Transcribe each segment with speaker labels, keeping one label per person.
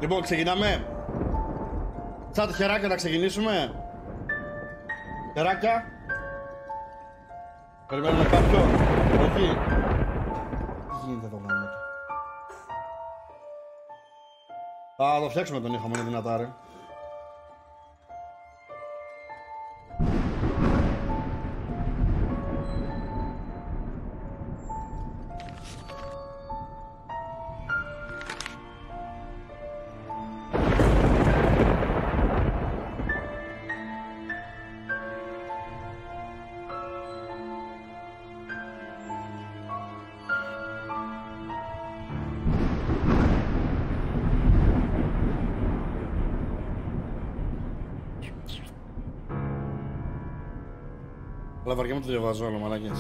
Speaker 1: Λοιπόν, ξεκινάμε. Τσάτ, χεράκια, να ξεκινήσουμε. Χεράκια. Περιμένουμε κάποιον. Όχι. Τι γίνεται εδώ γάμο του. Θα το φτιάξουμε τον ήχο, μόνο δυνατά ρε. Αλλά βαριέμαι το διαβάζω όλο, μαλάκες.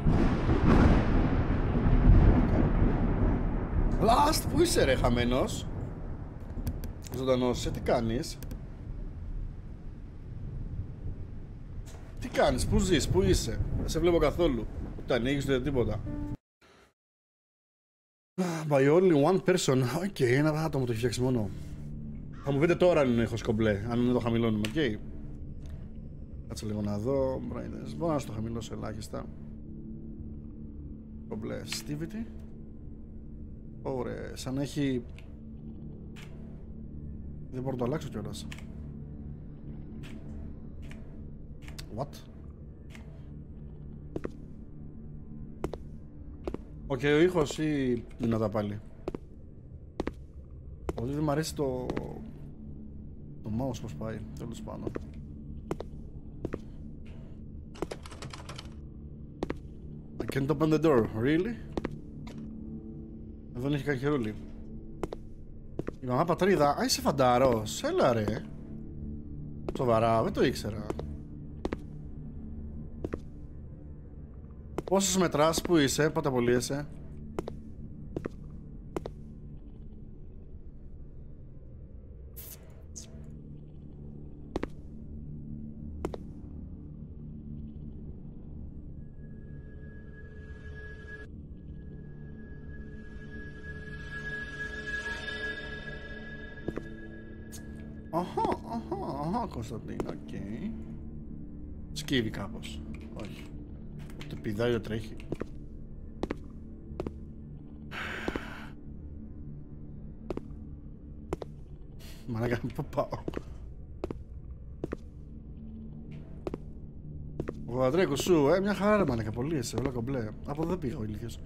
Speaker 1: Last, πού είσαι ρε χαμένος? Ζωντανός είσαι, τι κάνεις? Τι κάνεις, πού ζεις, πού είσαι? Δεν σε βλέπω καθόλου. Ούτε ανοίγεις ούτε τίποτα. By only one person. Οκ, ένα άτομο το έχει φτιάξει μόνο. Θα μου πείτε τώρα αν είναι ήχος κομπλέ, αν είναι το χαμηλώνουμε, οκ. Κάτσε λίγο να δω. Μπορώ να στο χαμηλώσω ελάχιστα. Κομπλέ, Stivity. Ωραία, σαν να έχει... Δεν μπορώ να το αλλάξω κιόλας. What? Οκ, ο ήχος ή δυνατά πάλι. Πολύ δεν μ' αρέσει το mouse πως πάει, τέλος πάντων. I can't open the door, really? Εδώ δεν έχει καν χερούλι. Η μαμά πατρίδα, α, είσαι φαντάρος, έλα ρε. Σοβαρά, δεν το ήξερα. Πόσους μετράς, πού είσαι, πότε απολύεσαι? Αχα, Κωνσταντίνα, οκ. Σκύβει κάπως. Όχι. Το πηδάει, το τρέχει. Μαλάκα, πού πάω? Ο Αντρέκος σου, μια χαρά ρε μαλάκα, πολύ είσαι, όλα κομπλέ. Από εδώ δεν πήγα ο ηλίθιος.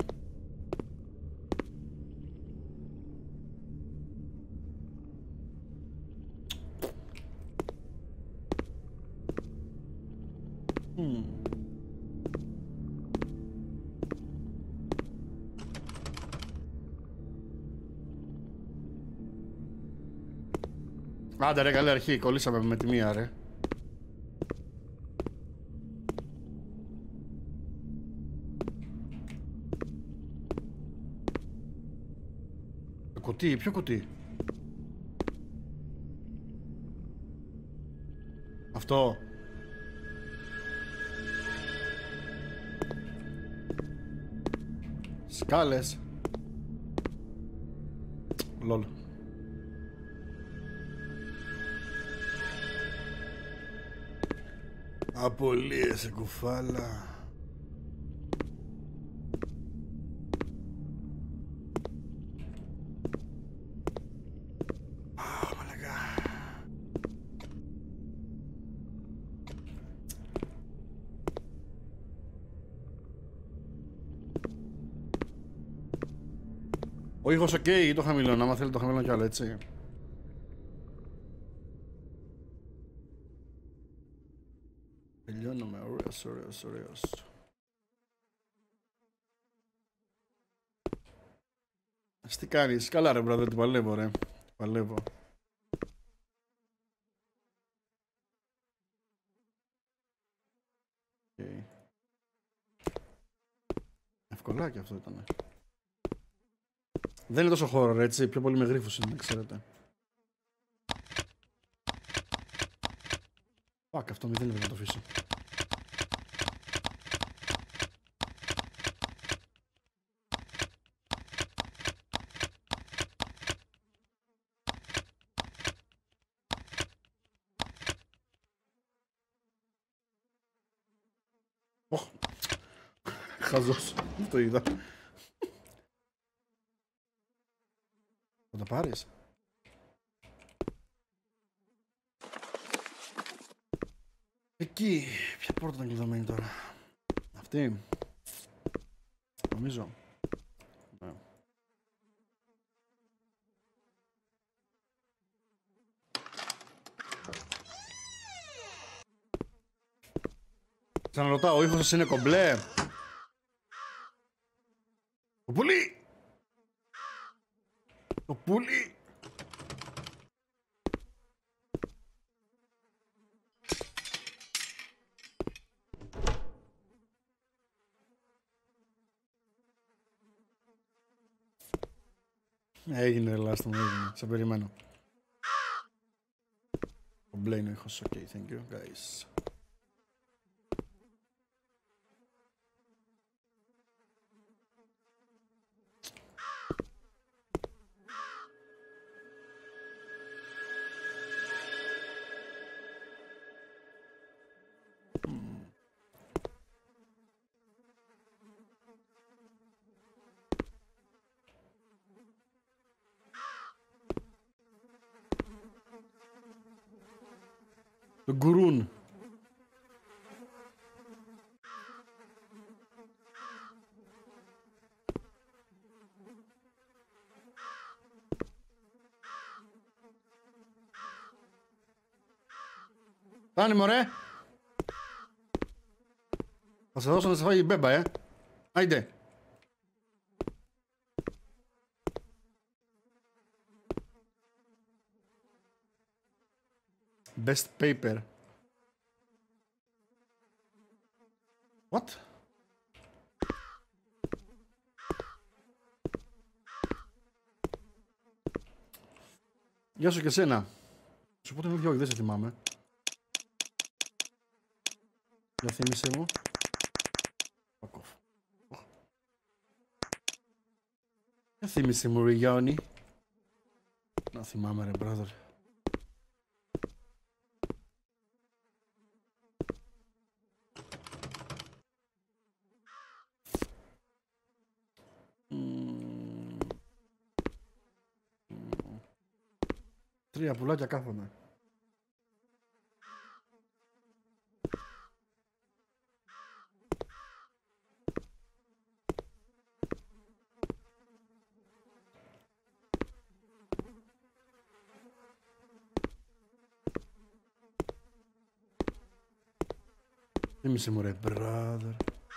Speaker 1: Άντε ρε, καλή αρχή, κολλήσαμε με τη μία ρε. Το κουτί, ποιο κουτί? Αυτό. Σκάλες. Λόλ. Απολύεσαι κουφάλα. Ο ήχος οκ, ή το χαμηλώνω, άμα θέλει το χαμηλώνω κι άλλο, έτσι. Τελειώνουμε, ωραίος. Τι κάνεις, καλά ρε μπράδε, την παλεύω ρε, παλεύω. Okay. Ευκολάκι αυτό ήταν. Δεν είναι τόσο horror, έτσι, πιο πολύ με γρίφους είναι, ξέρετε. Fuck, αυτό μη δεν είναι να το αφήσω. Οχ. Χαζός. Δεν το είδα. Θα το πάρεις? Εκεί. Ποια πόρτα ήταν κλειδωμένη τώρα? Αυτή. Νομίζω. Ναι. Ξαναρωτάω, ο ήχος σας είναι κομπλέ? Το πουλί! Το πουλί! Έγινε, λάστο μου, έγινε. Σε περιμένω. Κομπλέ είναι ο ήχος. Ok, thank you, guys. Το γκουρούν. Φτάνει, μωρέ. Θα σε δώσω να σε φάγει η μπέμπα, Άιντε. Best paper. What? Γεια σου και εσένα. Σου πω το ίδιο, όχι, δεν σε θυμάμαι. Για θύμισε μου. Για θύμισε μου, ρε Γιάννη. Να θυμάμαι, ρε brother. Τρία πουλάκια κάθομαι. Θύμισε μου, ρε brother.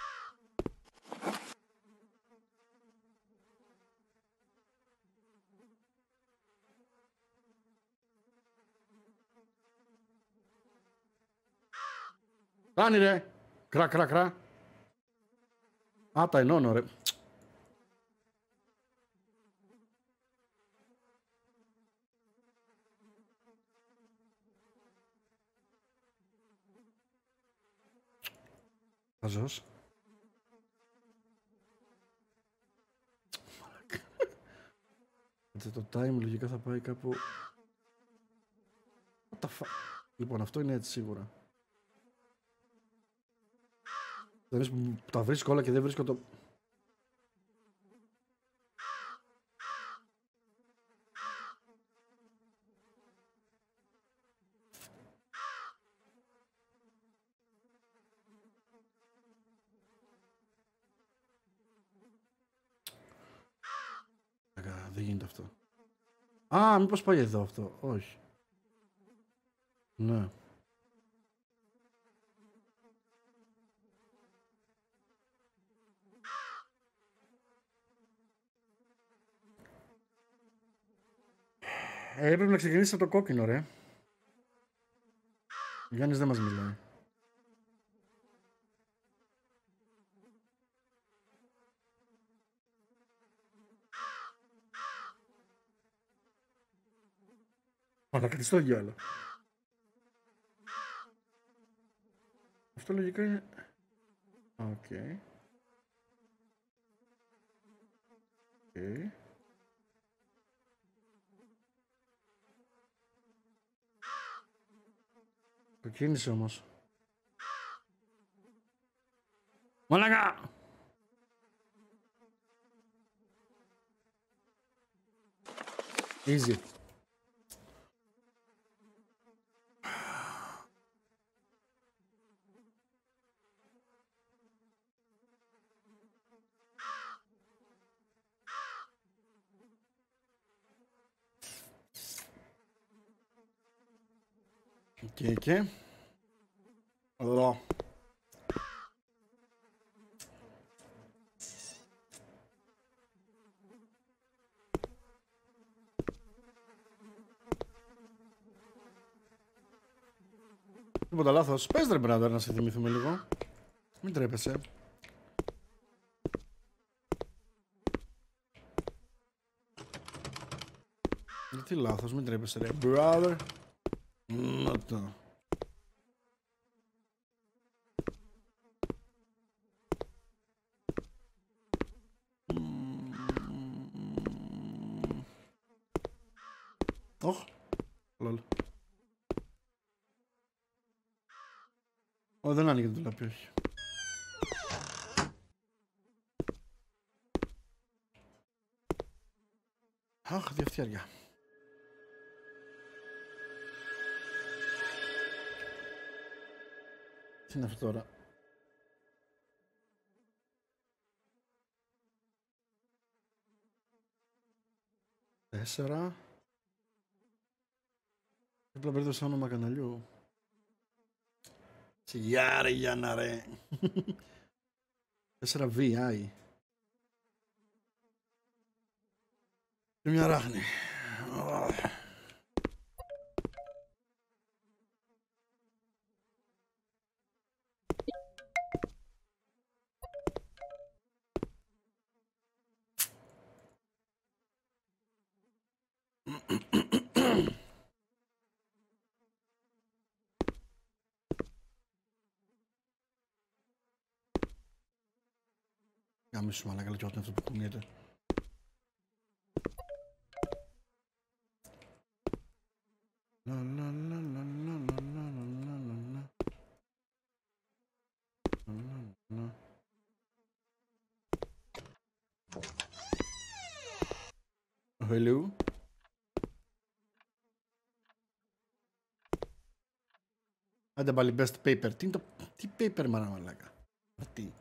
Speaker 1: Κάνει, ρε. Κρά, κρά, κρά. Α, τα ενώνω, ρε. Χαζός. Το time λογικά θα πάει κάπου... What the fuck? Λοιπόν, αυτό είναι έτσι σίγουρα. Τα βρίσκω όλα και δεν βρίσκω το... Δεν γίνεται αυτό. Α, μήπως πάει εδώ αυτό. Όχι. Ναι. Έπρεπε να ξεκινήσει από το κόκκινο, ρε. Ο Γιάννης δεν μας μιλάει. Παρακρατιστώ διάλο. Αυτό λογικά είναι... Οκ. Οκ. Το κίνησε όμως. Μαλάκα! Easy. Και εδώ. Τίποτα λάθος. Πες ρε brother να σε θυμηθούμε λίγο. Μην τρέπεσαι. Γιατί λάθος, μην τρέπεσαι ρε brother. Να το. Ωχ. Λόλ. Ω, δεν άνοιγε το λαπί, όχι. Αχ, διαφτιάρια. Τι είναι αυτό τώρα? Τέσσερα. Απλά μπέρδεψα όνομα καναλιού. Σιγά ρε Γιάννα ρε. 4 VI. Και μια ράχνη. Γάμισου μαλάκα, και αυτό που κουνιέται. Hello. Άντε πάλι best paper. Τι είναι το... Τι paper μάνα μαλάκα. Τι.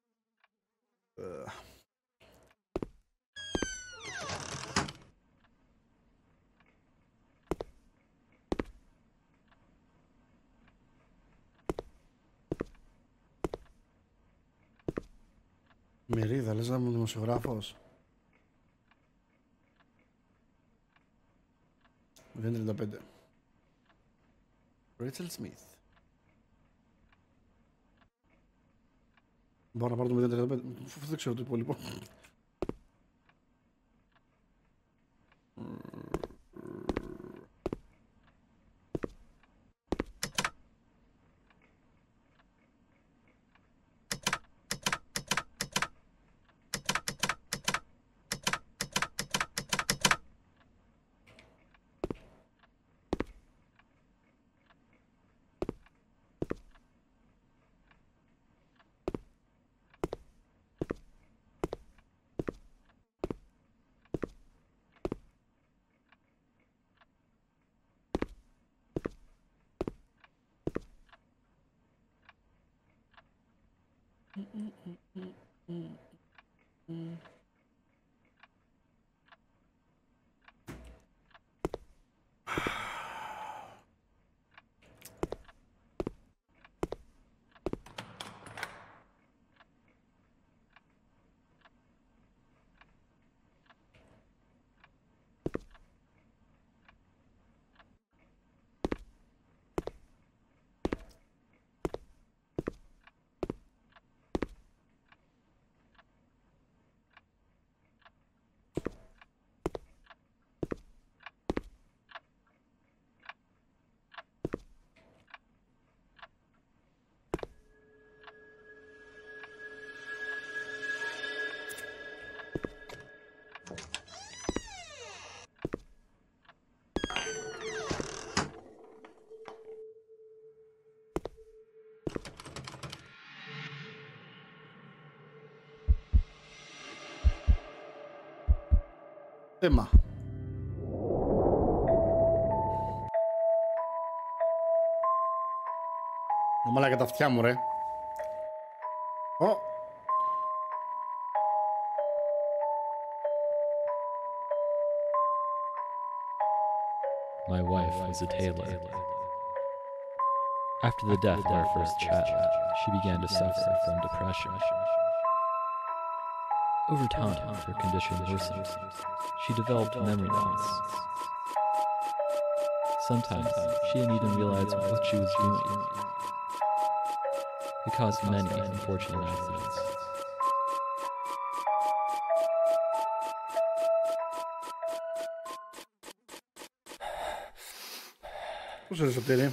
Speaker 1: Μερίδα, λες να είμαι δημοσιογράφος. 0.35. Rachel Smith. Μπορώ να πάρω το 0.35. Δεν ξέρω το υπόλοιπο. Θέμα. Νομάλα για τα αυτιά μου, ρε. Ω.
Speaker 2: My wife was a tailor. After the death of our first child, she began to suffer from depression. Over time, her condition worsened. She developed memory loss. Sometimes she didn't even realize what she was doing. It caused many unfortunate accidents.
Speaker 1: Πώς είναι Σωτήρη?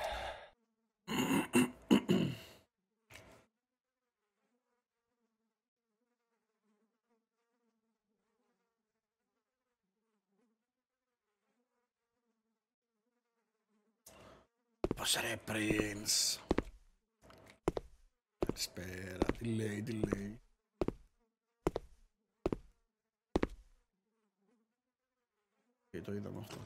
Speaker 1: Πώς ρε Prince? Καλησπέρα, τι λέει, τι λέει. Και το είδαμε αυτό.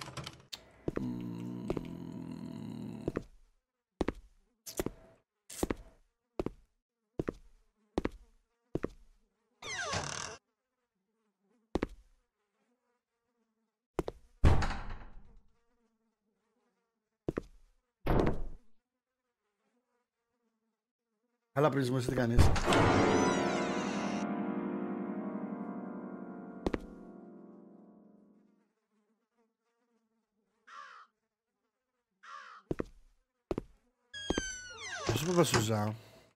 Speaker 1: Καλά πριν εσύ τι κάνεις? Πώς είπα Σουζά?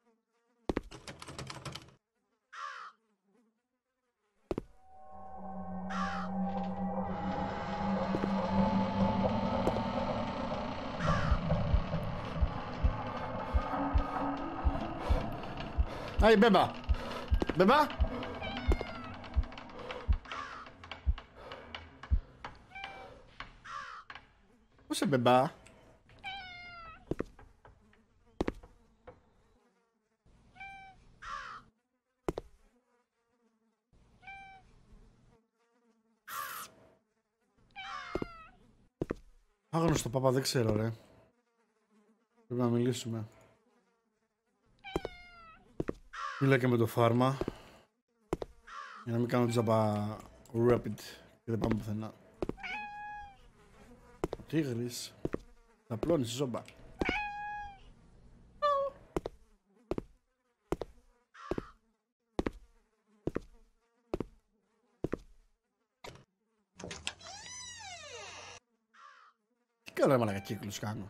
Speaker 1: Aí, Beba! Beba! Você Beba? Άγνωστο παπά, δεν ξέρω ρε. Πρέπει να μιλήσουμε. Μίλα και με το φάρμα για να μην κάνω τζαμπα rapid και δεν πάμε πουθενά. Ο τίγρης θα πλώνει στη ζόμπα. Τι κάνω έμαλακα κύκλους κάνω?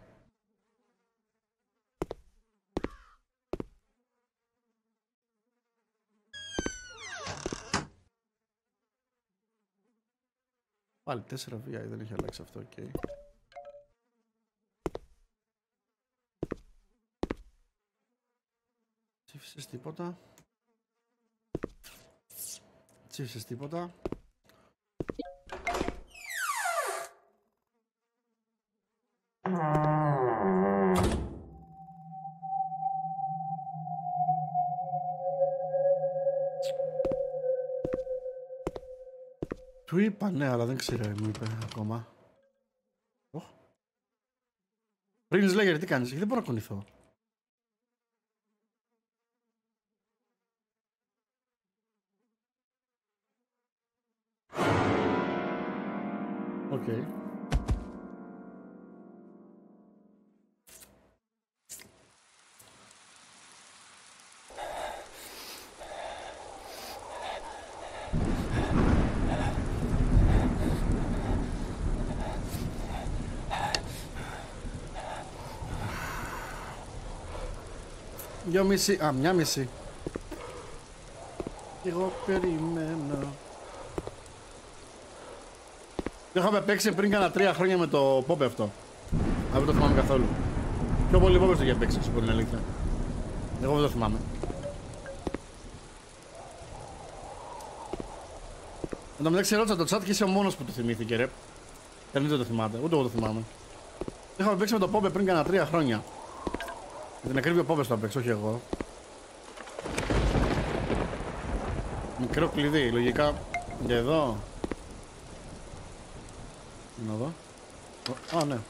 Speaker 1: Πάλι 4 VI, δεν έχει αλλάξει αυτό, οκ. Okay. Ψήφισες τίποτα? Ψήφισες τίποτα? Του είπα ναι, αλλά δεν ξέρω, μου είπε ακόμα. Πριν λέγε, τι κάνεις? Δεν μπορώ να κουνηθώ. Οκ. Δυο μισή, μια μισή. Εγώ περιμένω. Το είχαμε παίξει πριν κάνα 3 χρόνια με το Pop αυτό. Αλλά δεν το θυμάμαι καθόλου. Πιο πολύ Pop το είχε παίξει, σου πω την αλήθεια. Εγώ δεν το θυμάμαι. Εν τω μεταξύ ρώτησα το chat και είσαι ο μόνος που το θυμήθηκε ρε. Δεν το θυμάται, ούτε εγώ το θυμάμαι. Το είχαμε παίξει με το Pop πριν κάνα 3 χρόνια. Με την ακρίβεια Pop το παίξω, όχι εγώ. Μικρό κλειδί, λογικά για εδώ. Να δω. Α, ναι.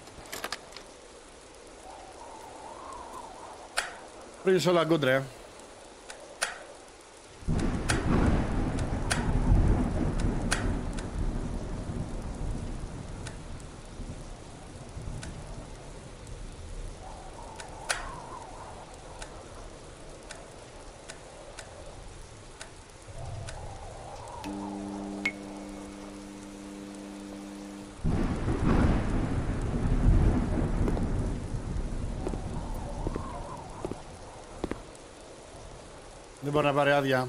Speaker 1: Πριν σε όλα γκόντρε. Δεν μπορεί να πάρει άδεια.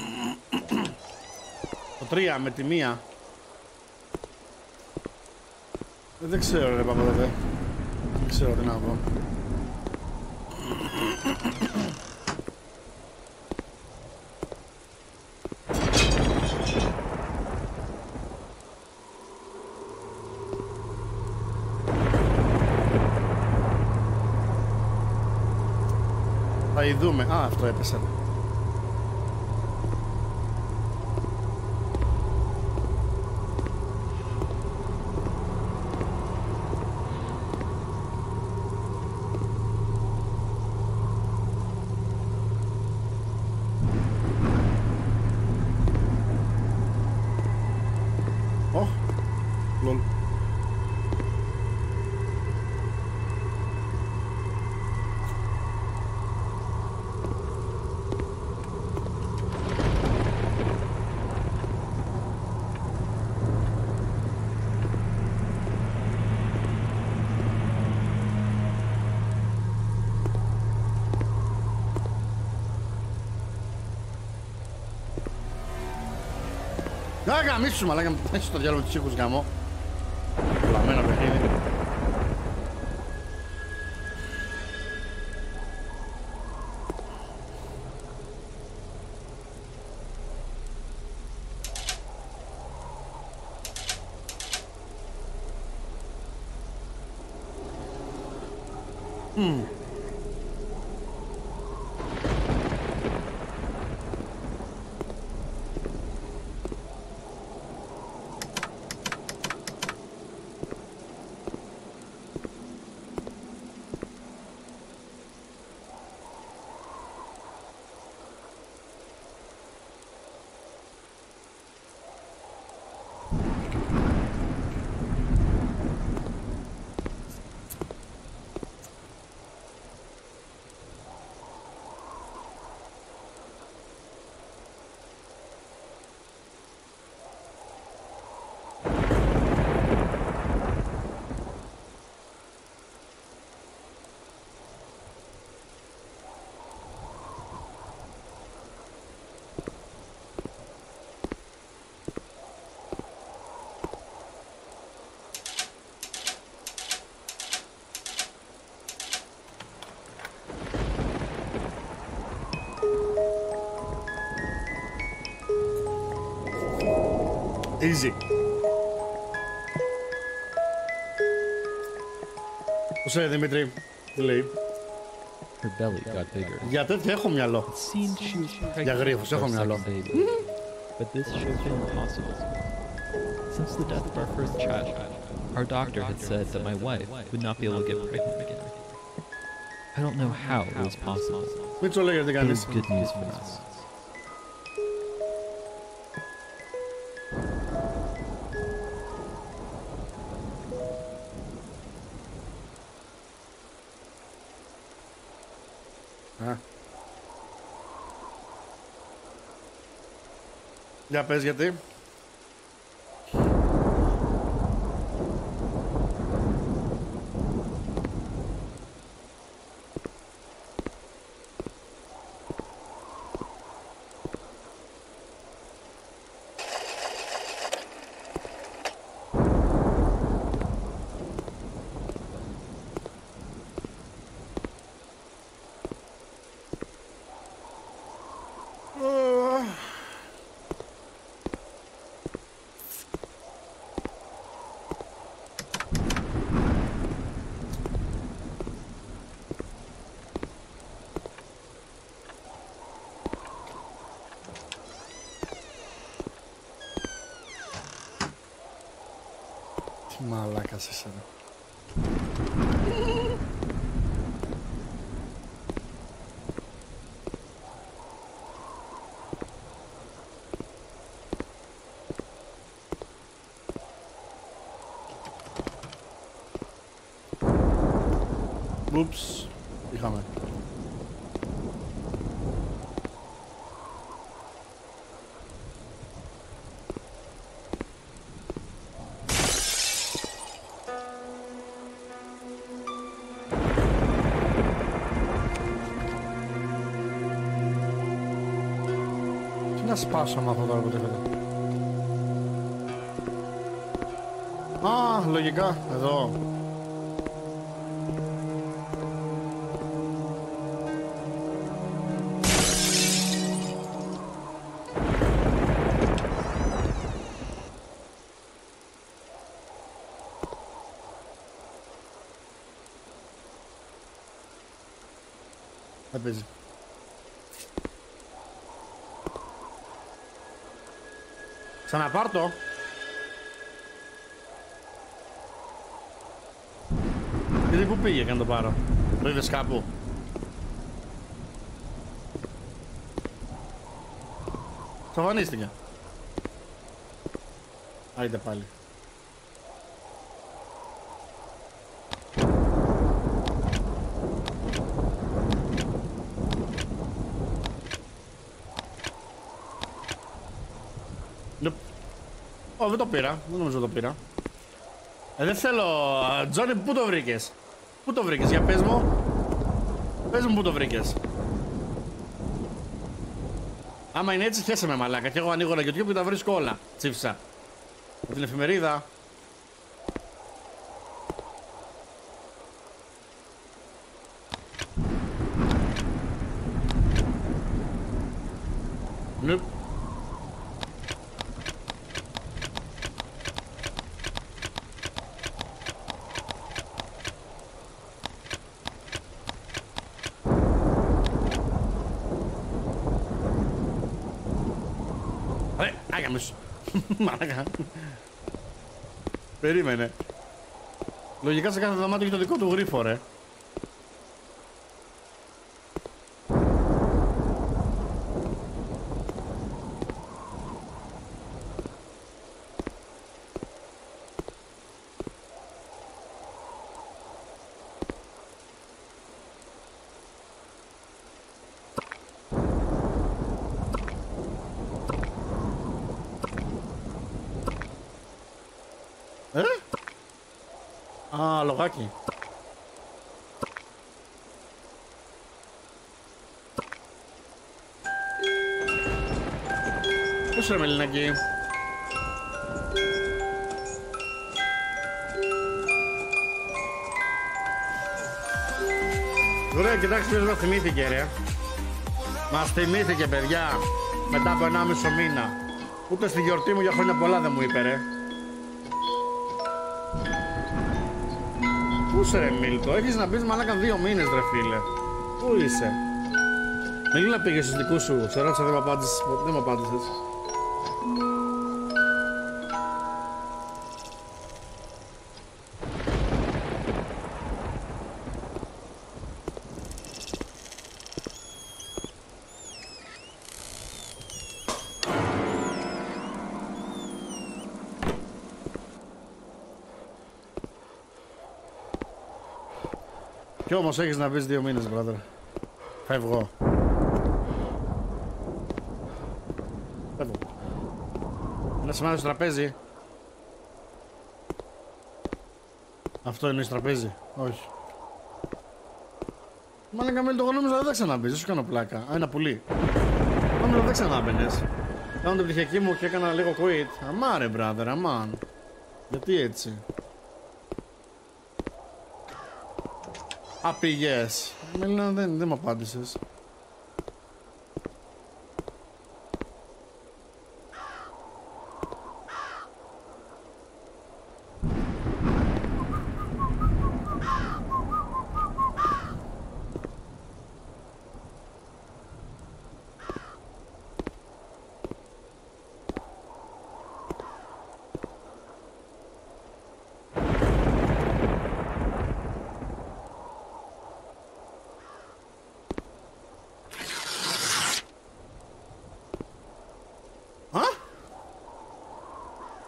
Speaker 1: Το 3 με τη 1. Δεν ξέρω ρε παπαδεύε. Δεν ξέρω τι να πω. Θα ειδούμε. Α, αυτό έπεσε. Lol. Να γαμίσου μαλάκα, έτσι το διάλογο τους ήχους γαμώ. Λαμμένο παιχνίδι. Easy. Πώς είναι Δημήτρη, τι λέει?
Speaker 2: Her belly got bigger.
Speaker 1: Για τέτοια έχω μυαλό.
Speaker 2: It seemed she was
Speaker 1: Για
Speaker 2: pregnant
Speaker 1: γρίφους
Speaker 2: with
Speaker 1: έχω
Speaker 2: our
Speaker 1: μυαλό.
Speaker 2: second baby. But this should have been impossible. Since the death of our first child, our doctor had said that my wife would not be able to get pregnant again. I don't know how it was possible.
Speaker 1: Μην το λέγεται
Speaker 2: But it
Speaker 1: κανείς.
Speaker 2: was good news for us.
Speaker 1: Για πες γιατί. Μαλάκας είσαι. Ούψ, είχαμε. Τι να σπάσω με αυτό τώρα που τρέφεται. Α, λογικά, εδώ. Δεν παίζει. Ξαναπάρ' το. Γιατί πού πήγε και να το πάρω. Το είδες κάπου. Σοβανίστηκε. Άιτε πάλι. Ω, δεν το πήρα. Δεν νομίζω το πήρα. Δεν θέλω. Τζόνι, πού το βρήκες? Πού το βρήκες, για πες μου. Πες μου πού το βρήκες. Άμα είναι έτσι, χέσε με μαλάκα. Και εγώ ανοίγω ένα YouTube και τα βρίσκω όλα. Τσίφσα. Από την εφημερίδα. Nope. Άγαμες. Μαλάκα. Περίμενε. Λογικά σε κάθε δωμάτιο έχει το δικό του γρίφο, ρε. Α, λογάκι. Πώς ρε Μελινάκη. Ωραία, κοιτάξτε ποιος μας θυμήθηκε ρε. Μας θυμήθηκε παιδιά. Μετά από 1,5 μήνα. Ούτε στη γιορτή μου για χρόνια πολλά δεν μου είπε ρε. Πού είσαι ρε Μίλτο, έχεις να πεις μαλάκα 2 μήνες ρε φίλε. Πού είσαι? Μίλη πήγε στους δικούς σου, σε ρώτησα δεν μου απάντησες. Κι όμως έχεις να πεις 2 μήνες, brother. Φεύγω. Φεύγω. Ένα σημάδι στο τραπέζι. Αυτό είναι στο τραπέζι. Όχι. Μάλλον καμέλη το νόμιζα δεν θα ξαναμπείς, δεν σου κάνω πλάκα. Α, ένα πουλί. Νόμιζα δεν ξανάμπαινες. Κάνω την πτυχιακή μου και έκανα λίγο quit. Αμά ρε, brother, αμάν. Γιατί έτσι? Α, πήγες. Μέλινα δεν μου απάντησες.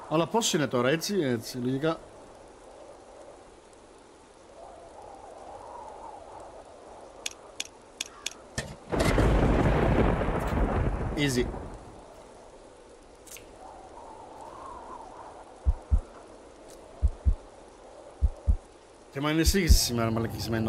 Speaker 1: Αλλά πώς είναι τώρα, έτσι, λογικά. Easy. Και με ανησύχησε σήμερα μαλακισμένο.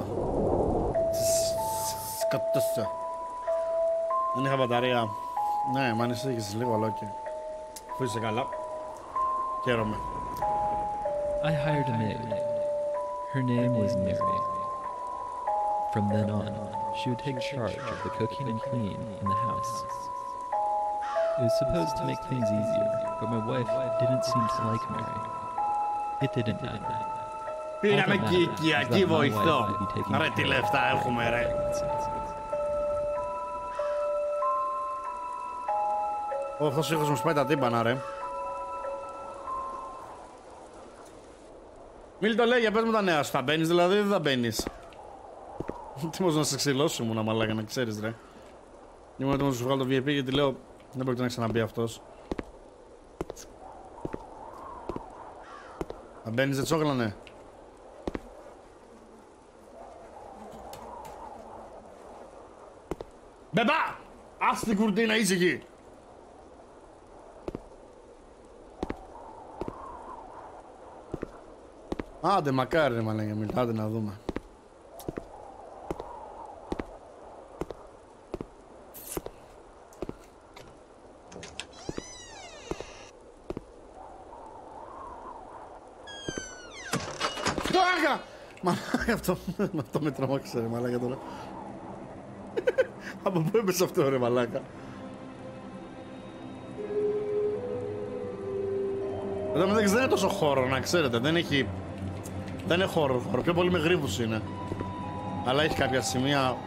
Speaker 1: Σκατώσα. Δεν είχα μπαταρία. Ναι, με ανησύχησες λίγο, αλλά και αφού είσαι καλά. Χαίρομαι.
Speaker 2: I hired a maid. Her name was Mary. From then on, she would take charge of the cooking and cleaning in the house. It was supposed to make things easier, but my wife didn't seem to like Mary. It didn't matter.
Speaker 1: Πήγαμε εκεί οικιακή βοηθό. Ρε τι λεφτά έχουμε ρε. Αυτός ο ήχος μου σπάει τα τύμπανα ρε. Μίλη το λέει, για πες μου τα νέα σου. Θα μπαίνεις δηλαδή ή δεν θα μπαίνεις? Έτοιμος να σε ξυλώσω ήμουν μαλάκα, να ξέρεις ρε. Ήμουν έτοιμος να σου βγάλω το VIP γιατί λέω δεν πρόκειται να ξαναμπεί αυτός. Θα μπαίνεις δεν τσόκλανε? Μπεμπά! Ας την κουρτίνα, είσαι εκεί! Άντε μακάρι ρε μαλάκα, μιλάτε να δούμε. Μαλάκα αυτό με τρομάξε ρε μαλάκα τώρα. Από πού έπεσε αυτό ρε μαλάκα? Εδώ μεταξύ δεν είναι τόσο χώρο να ξέρετε, δεν έχει... Δεν είναι χώρο, πιο πολύ με γρήβους είναι. Αλλά έχει κάποια σημεία...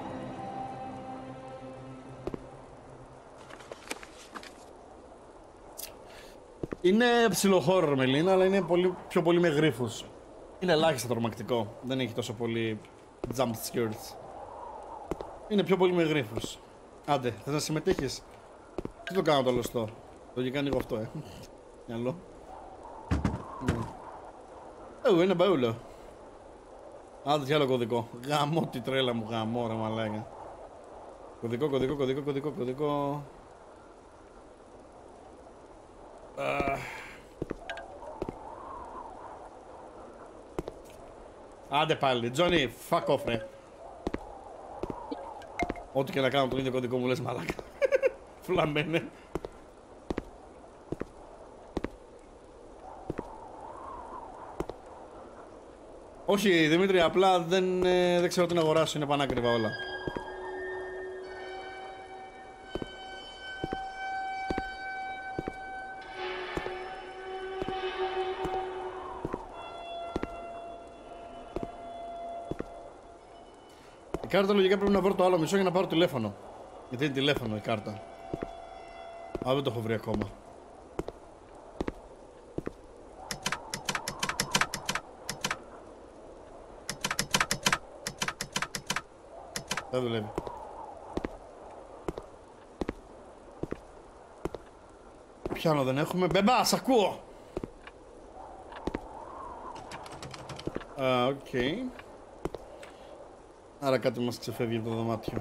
Speaker 1: Είναι ψιλοχώρο Μελίνα, αλλά είναι πιο πολύ με γρίφους. Είναι ελάχιστα τρομακτικό, δεν έχει τόσο πολύ jump scares. Είναι πιο πολύ με γρίφους. Άντε, θες να συμμετέχεις? Τι το κάνω το λωστό? Λογικά ανοίγω αυτό, Μυαλό. Είναι μπαούλο. Άντε τι άλλο κωδικό. Γαμώ τη τρέλα μου, γαμώ ρε μαλάκα. Κωδικό. Άντε πάλι, Τζόνι, fuck off ρε. Ό,τι και να κάνω τον ίδιο κωδικό μου λες μαλάκα. Φλαμμένε. Όχι Δημήτρη, απλά δεν ξέρω τι να αγοράσω, είναι πανάκριβα όλα. Η κάρτα λογικά πρέπει να βρω το άλλο μισό για να πάρω τηλέφωνο. Γιατί είναι τηλέφωνο η κάρτα. Α, δεν το έχω βρει ακόμα. Δεν δουλεύει. Πιάνω δεν έχουμε. Μπεμπά, σ' ακούω! Οκ. Άρα κάτι μας ξεφεύγει από το δωμάτιο.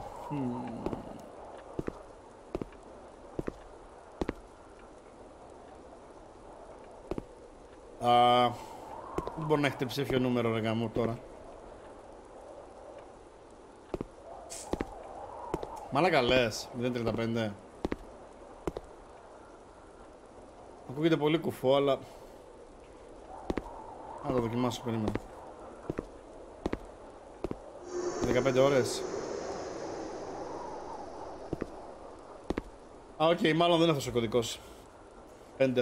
Speaker 1: Δεν μπορεί να έχετε ψήφιο νούμερο ρε γάμο τώρα. Μαλάκα λες, 0.35. Ακούγεται πολύ κουφό, αλλά... Να το δοκιμάσω, περίμενα. 15 ώρες. Α, οκ, μάλλον δεν είναι αυτός ο κωδικός. 5.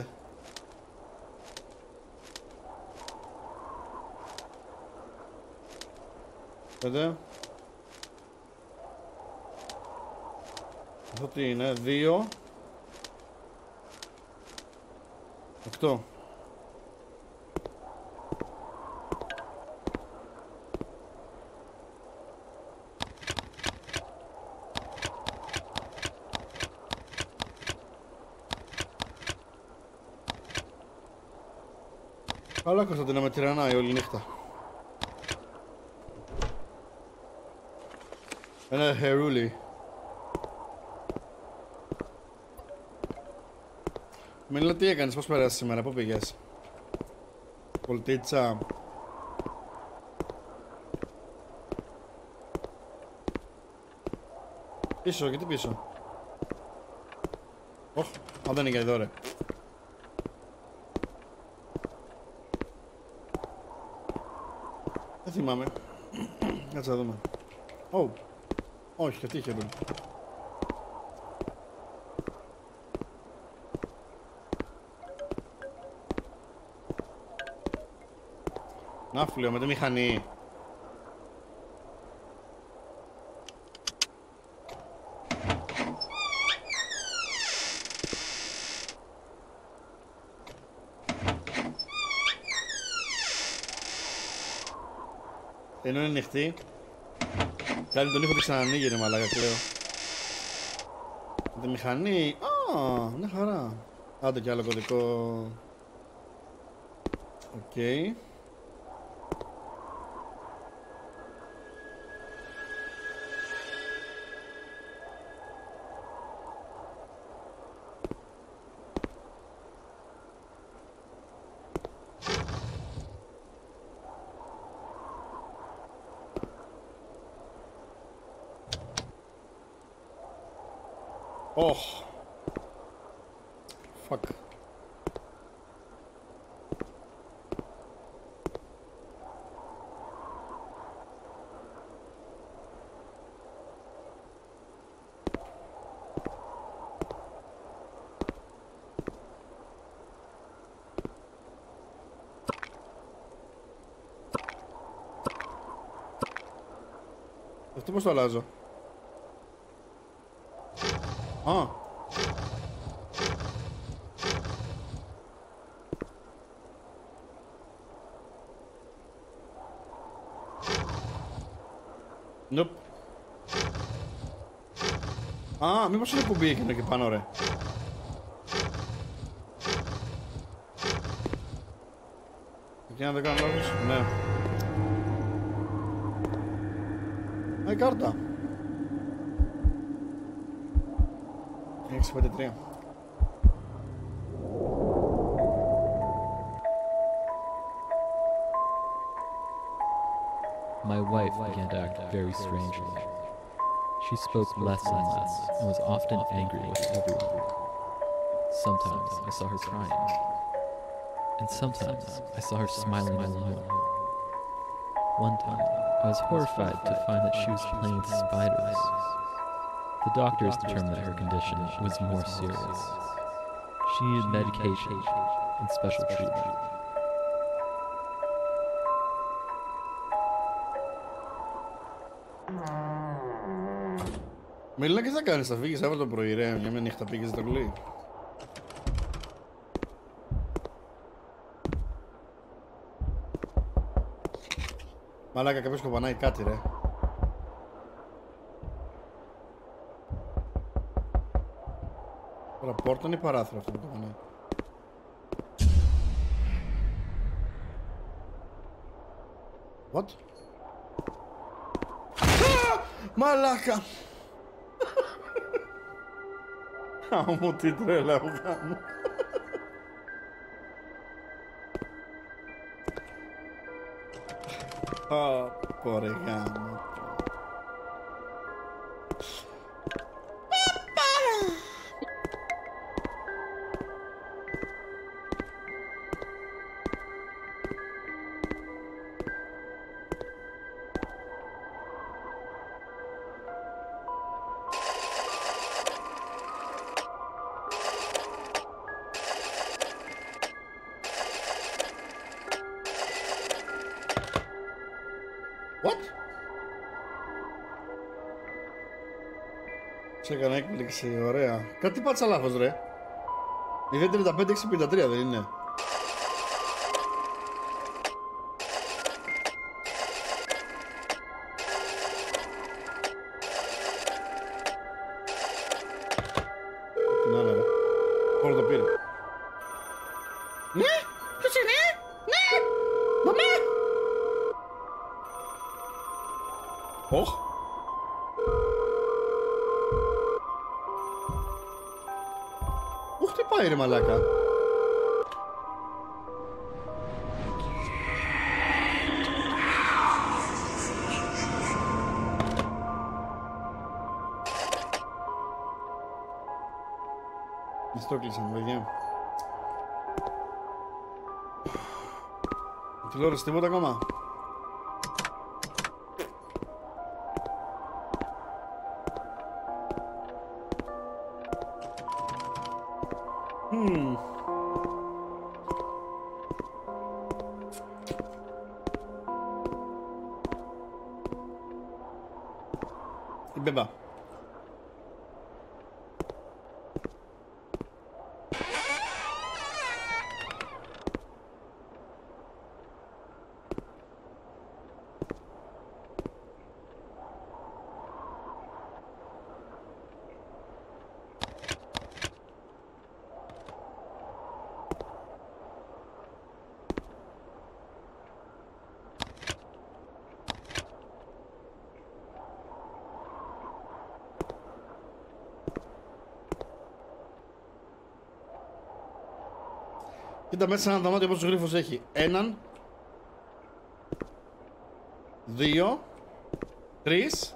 Speaker 1: Αυτό τι είναι, 2 8. Καλά Κωνσταντίνα, με τυραννάει όλη νύχτα. Ένα χερούλι. Μίλα, τι έκανες, πώς πέρασες σήμερα, πού πήγες? Πολτίτσα. Πίσω, γιατί πίσω? Οχ, δεν είναι για εδώ ρε. Δεν θυμάμαι. Κάτσε να δούμε. Ω, όχι, αυτή είχε ρούλι. Ναύλιο με τη μηχανή. Ενώ είναι ανοιχτή. Κάνει τον ήχο και ξανανοίγει ρε μαλάκα, κλαίω. Τη μηχανή. Α, μια χαρά. Άντε κι άλλο κωδικό. Οκ. Oh. Fuck. Αυτό πώς το αλλάζω? Α. Nope. Α, μήπως είναι κουμπί εκείνο εκεί πάνω ρε. Εκεί να δεν κάνω λάθος. Ναι. Α, η κάρτα. 653.
Speaker 2: My wife began to act very strangely. She spoke less and less and was often angry with everyone. Sometimes I saw her crying, and sometimes I saw her smiling alone. One time, I was horrified to find that she was playing with spiders. The doctors determined that her condition was more serious. She needed medication and special treatment.
Speaker 1: Μίλα και θα κάνεις, θα φύγεις αύριο το πρωί ρε, μια νύχτα πήγες το κλεί. Μαλάκα κάποιος κοπανάει κάτι ρε. Τώρα πόρτα είναι παράθυρο αυτό που κοπανάει. What? Μαλάκα! Άμμο τι τρέλα μου κάνω. Α, πόρε γάμο. What? Σε έκανα έκπληξη, ωραία. Κάτι πάτσα λάθος ρε. 035-653 δεν είναι? Την άλλα ρε. Πόρτα το πήρε. Ναι! Ποιος είναι? Ναι! πάει ρε μαλάκα? Μες το κλείσαμε, παιδιά. Τηλεόραση, τίποτα ακόμα? Η μπέμπα. Κοίτα μέσα ένα δωμάτιο πόσους γρίφους έχει. 1, 2, 3.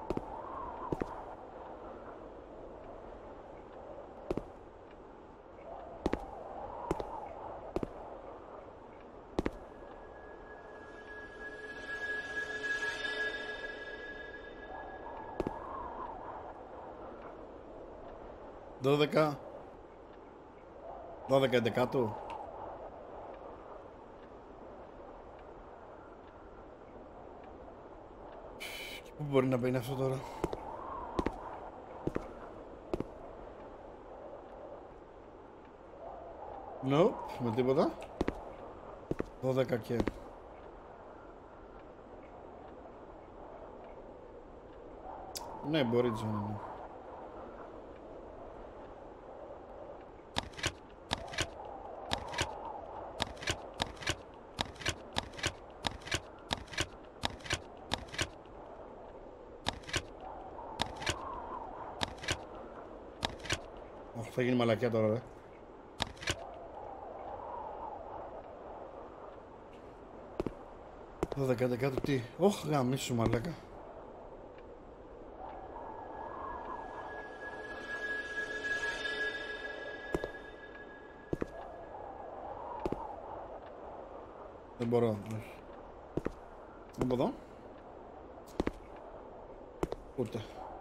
Speaker 1: Δώδεκα. 12 εντεκάτου. Πού μπορεί να μπαίνει αυτό τώρα? Nope, με τίποτα. 12 και... Ναι, μπορεί να είναι. Θα γίνει μαλακιά τώρα, ρε. Δώδεκα κάτω τι? Ωχ, γαμίσου μαλάκα. Δεν μπορώ, όχι. Από εδώ. Ούτε.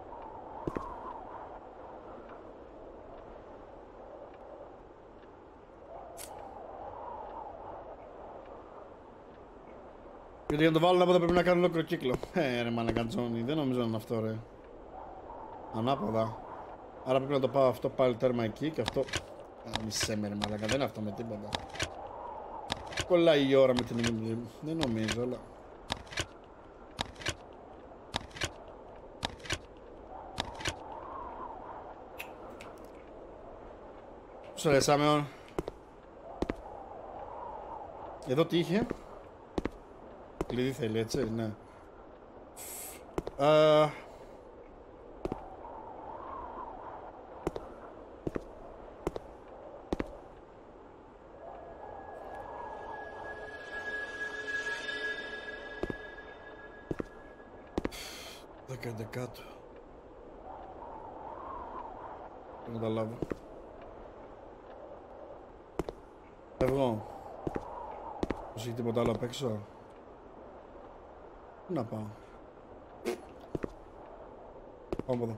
Speaker 1: Γιατί για να το βάλω από πρέπει να κάνω ολόκληρο κύκλο. Ρε μαλακατζόνι, δεν νομίζω να είναι αυτό ρε. Ανάποδα. Άρα πρέπει να το πάω αυτό πάλι τέρμα εκεί και αυτό... Μισέ με ρε μαλακα, δεν είναι αυτό με τίποτα. Κολλάει η ώρα με την... Δεν νομίζω, αλλά... Πώς ρε Σάμεον? Εδώ τι είχε? Κλειδί θέλει, έτσι, ναι. Δέκα κάτω. Δεν καταλάβω. Φεύγω. Πώς έχει τίποτα άλλο απ' έξω? Πού να πάω? Πάω από εδώ.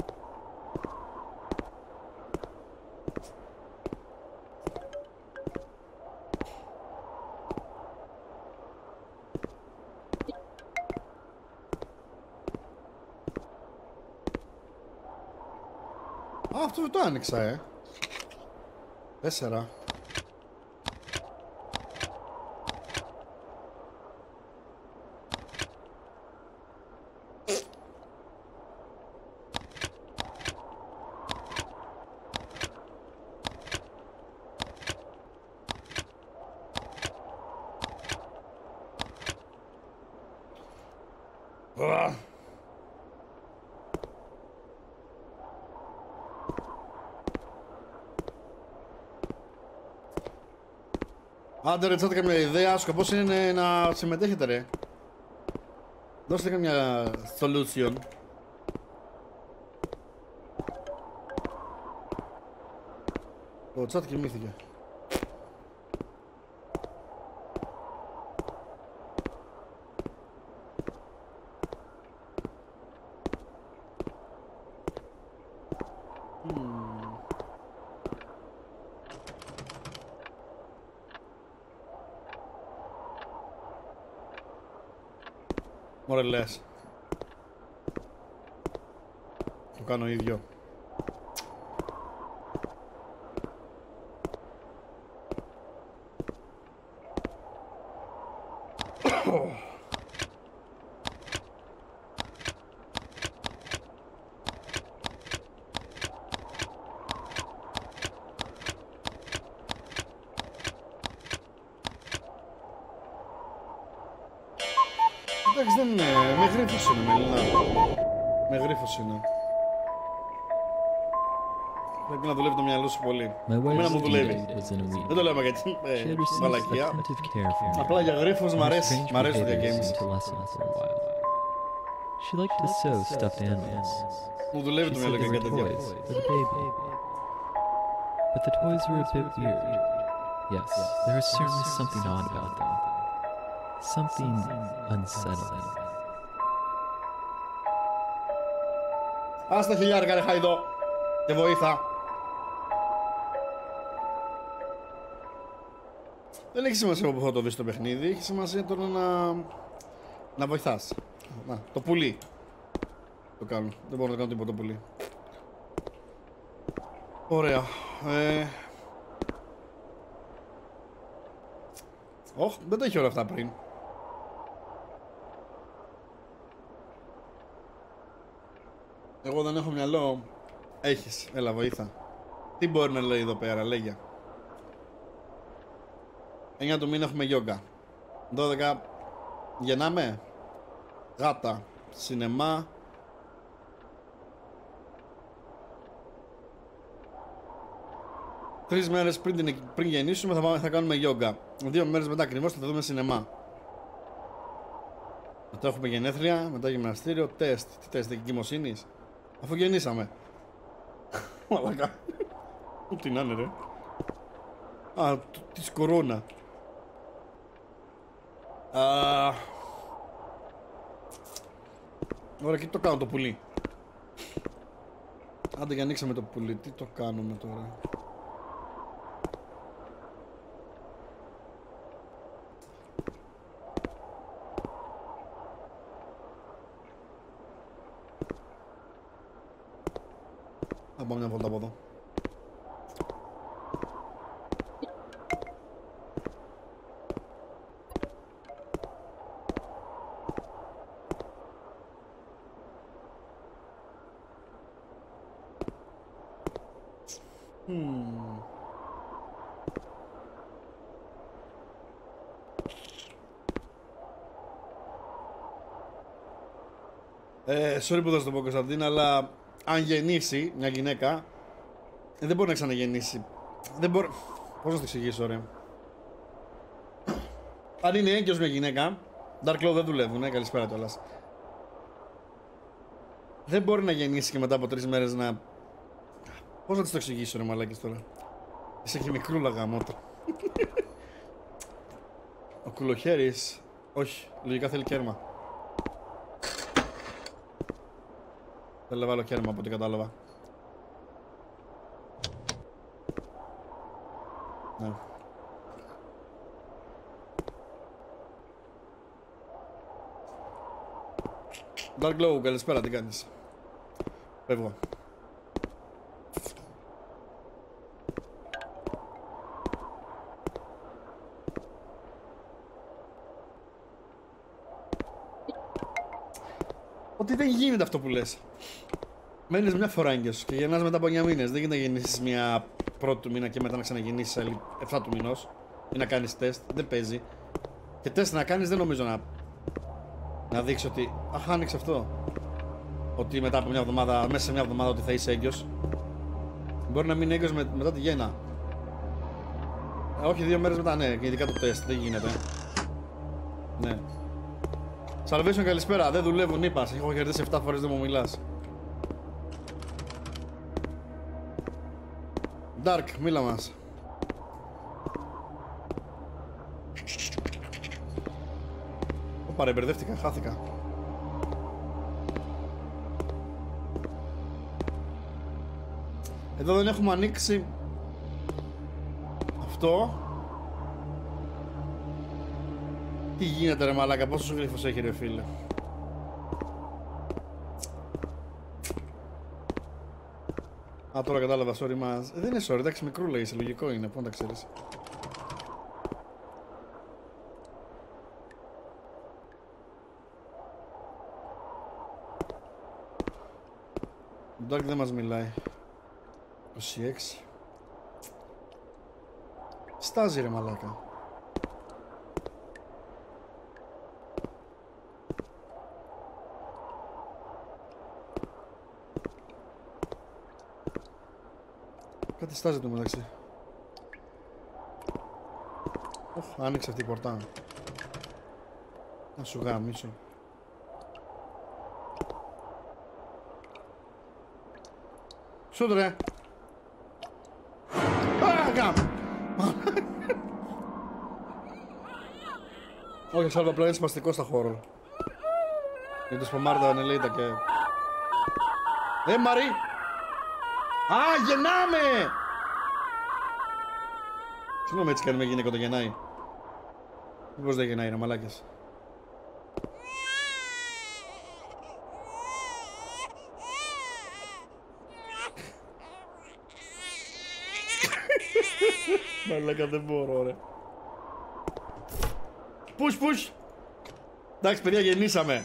Speaker 1: Α, αυτό το άνοιξα, 4. Άντε ρε, τσάτε καμιά ιδέα, σκοπός είναι να συμμετέχετε ρε. Δώστε καμιά solution. Το chat κοιμήθηκε. Μωρέ λες. Το κάνω ίδιο. Εντάξει, δεν είναι. Με γρίφος είναι, Μελίνα. Με γρίφος είναι. Πρέπει να δουλεύει το μυαλό σου πολύ. Εμένα μου δουλεύει. Δεν το λέμε γιατί μαλακία. Απλά για γρίφος μ' αρέσει. Μ' αρέσει το games.
Speaker 2: She liked to sew stuffed animals.
Speaker 1: Μου δουλεύει το μυαλό και κάτι τέτοιο.
Speaker 2: But the toys were a bit weird. Yes, there was certainly something odd about them. Something unsettling.
Speaker 1: Ας τα χιλιάρικα ρε χαϊδό. Και βοήθα. Δεν έχει σημασία που θα το δεις το παιχνίδι. Έχει σημασία τώρα να βοηθάς. Να, το πουλί. Το κάνω. Δεν μπορώ να κάνω τίποτα το πουλί. Ωραία. Όχι, δεν τα είχε όλα αυτά πριν. Εγώ δεν έχω μυαλό. Έχεις, έλα βοήθα. Τι μπορεί να λέει εδώ πέρα, λέγε. 9 του μήνα έχουμε γιόγκα. 12 γεννάμε. Γάτα, σινεμά. Τρεις μέρες πριν γεννήσουμε θα κάνουμε γιόγκα. 2 μέρες μετά ακριβώς θα δούμε σινεμά. Μετά έχουμε γενέθλια, μετά γυμναστήριο, τεστ. Τι τεστ, εγκυμοσύνης. Αφού γεννήσαμε. Μαλάκα. Ό,τι να είναι ρε. Α, της κορώνα. Ωραία, και το κάνω το πουλί. Άντε και ανοίξαμε το πουλί, τι το κάνουμε τώρα. Θα πάω μια βόλτα από εδώ. Sorry που θα στο πω Κωνσταντίνα, αλλά αν γεννήσει μια γυναίκα δεν μπορεί να ξαναγεννήσει. Δεν μπορεί... Πώς να το εξηγήσω ρε. Αν είναι έγκυος μια γυναίκα, Dark Claw δεν δουλεύουν, καλησπέρα κιόλας. Δεν μπορεί να γεννήσει και μετά από 3 μέρες να... Πώς να της το εξηγήσω ρε μαλάκες τώρα. Είσαι και μικρούλα γαμότο. Ο κουλοχέρης... Όχι, λογικά θέλει κέρμα. Θέλω να βάλω κέρμα από ό,τι κατάλαβα. Ναι. Dark Glow, καλησπέρα, τι κάνεις. Φεύγω. Ότι δεν γίνεται αυτό που λες. Μένεις μια φορά έγκυος και γεννάς μετά από 9 μήνες. Δεν γίνεται να γεννήσεις μια πρώτη του μήνα και μετά να ξαναγεννήσεις άλλη 7 του μηνός ή να κάνεις τεστ. Δεν παίζει. Και τεστ να κάνεις δεν νομίζω να δείξει ότι. Αχ, άνοιξε αυτό. Ότι μετά από μια εβδομάδα, μέσα σε μια εβδομάδα ότι θα είσαι έγκυος. Μπορεί να μείνει έγκυος μετά τη γέννα. Όχι, 2 μέρες μετά, ναι, ειδικά το τεστ, δεν γίνεται. Ναι. Salvation, καλησπέρα, δεν δουλεύουν, είπα. Έχω κερδίσει 7 φορές, δεν μου μιλάς. Dark, μίλα μας. Παρεμπερδεύτηκα, χάθηκα. Εδώ δεν έχουμε ανοίξει αυτό. Τι γίνεται ρε μαλάκα, πόσος γρίφος έχει ρε φίλε. Α, τώρα κατάλαβα, sorry μας. Δεν είναι sorry, εντάξει, μικρού λέει, λογικό είναι, πού να τα ξέρεις. Ο Dark δεν μας μιλάει. 26. Στάζει ρε μαλάκα. Κάτι στάζει το μεταξύ. Άνοιξε αυτή η πορτά. Να σου γάμισω. Σούτ ρε. Γάμ. Όχι, σάλβα πλέον είναι σπαστικό στα χώρο. Είναι το σπαμάρτα ανελέητα και... Μαρή! Α, γεννάμε! Συγγνώμη, έτσι κάνει με γυναίκα το γεννάει. Μήπως δεν γεννάει ρε μαλάκες. Μαλάκα δεν μπορώ ρε. Push. Εντάξει παιδιά, γεννήσαμε.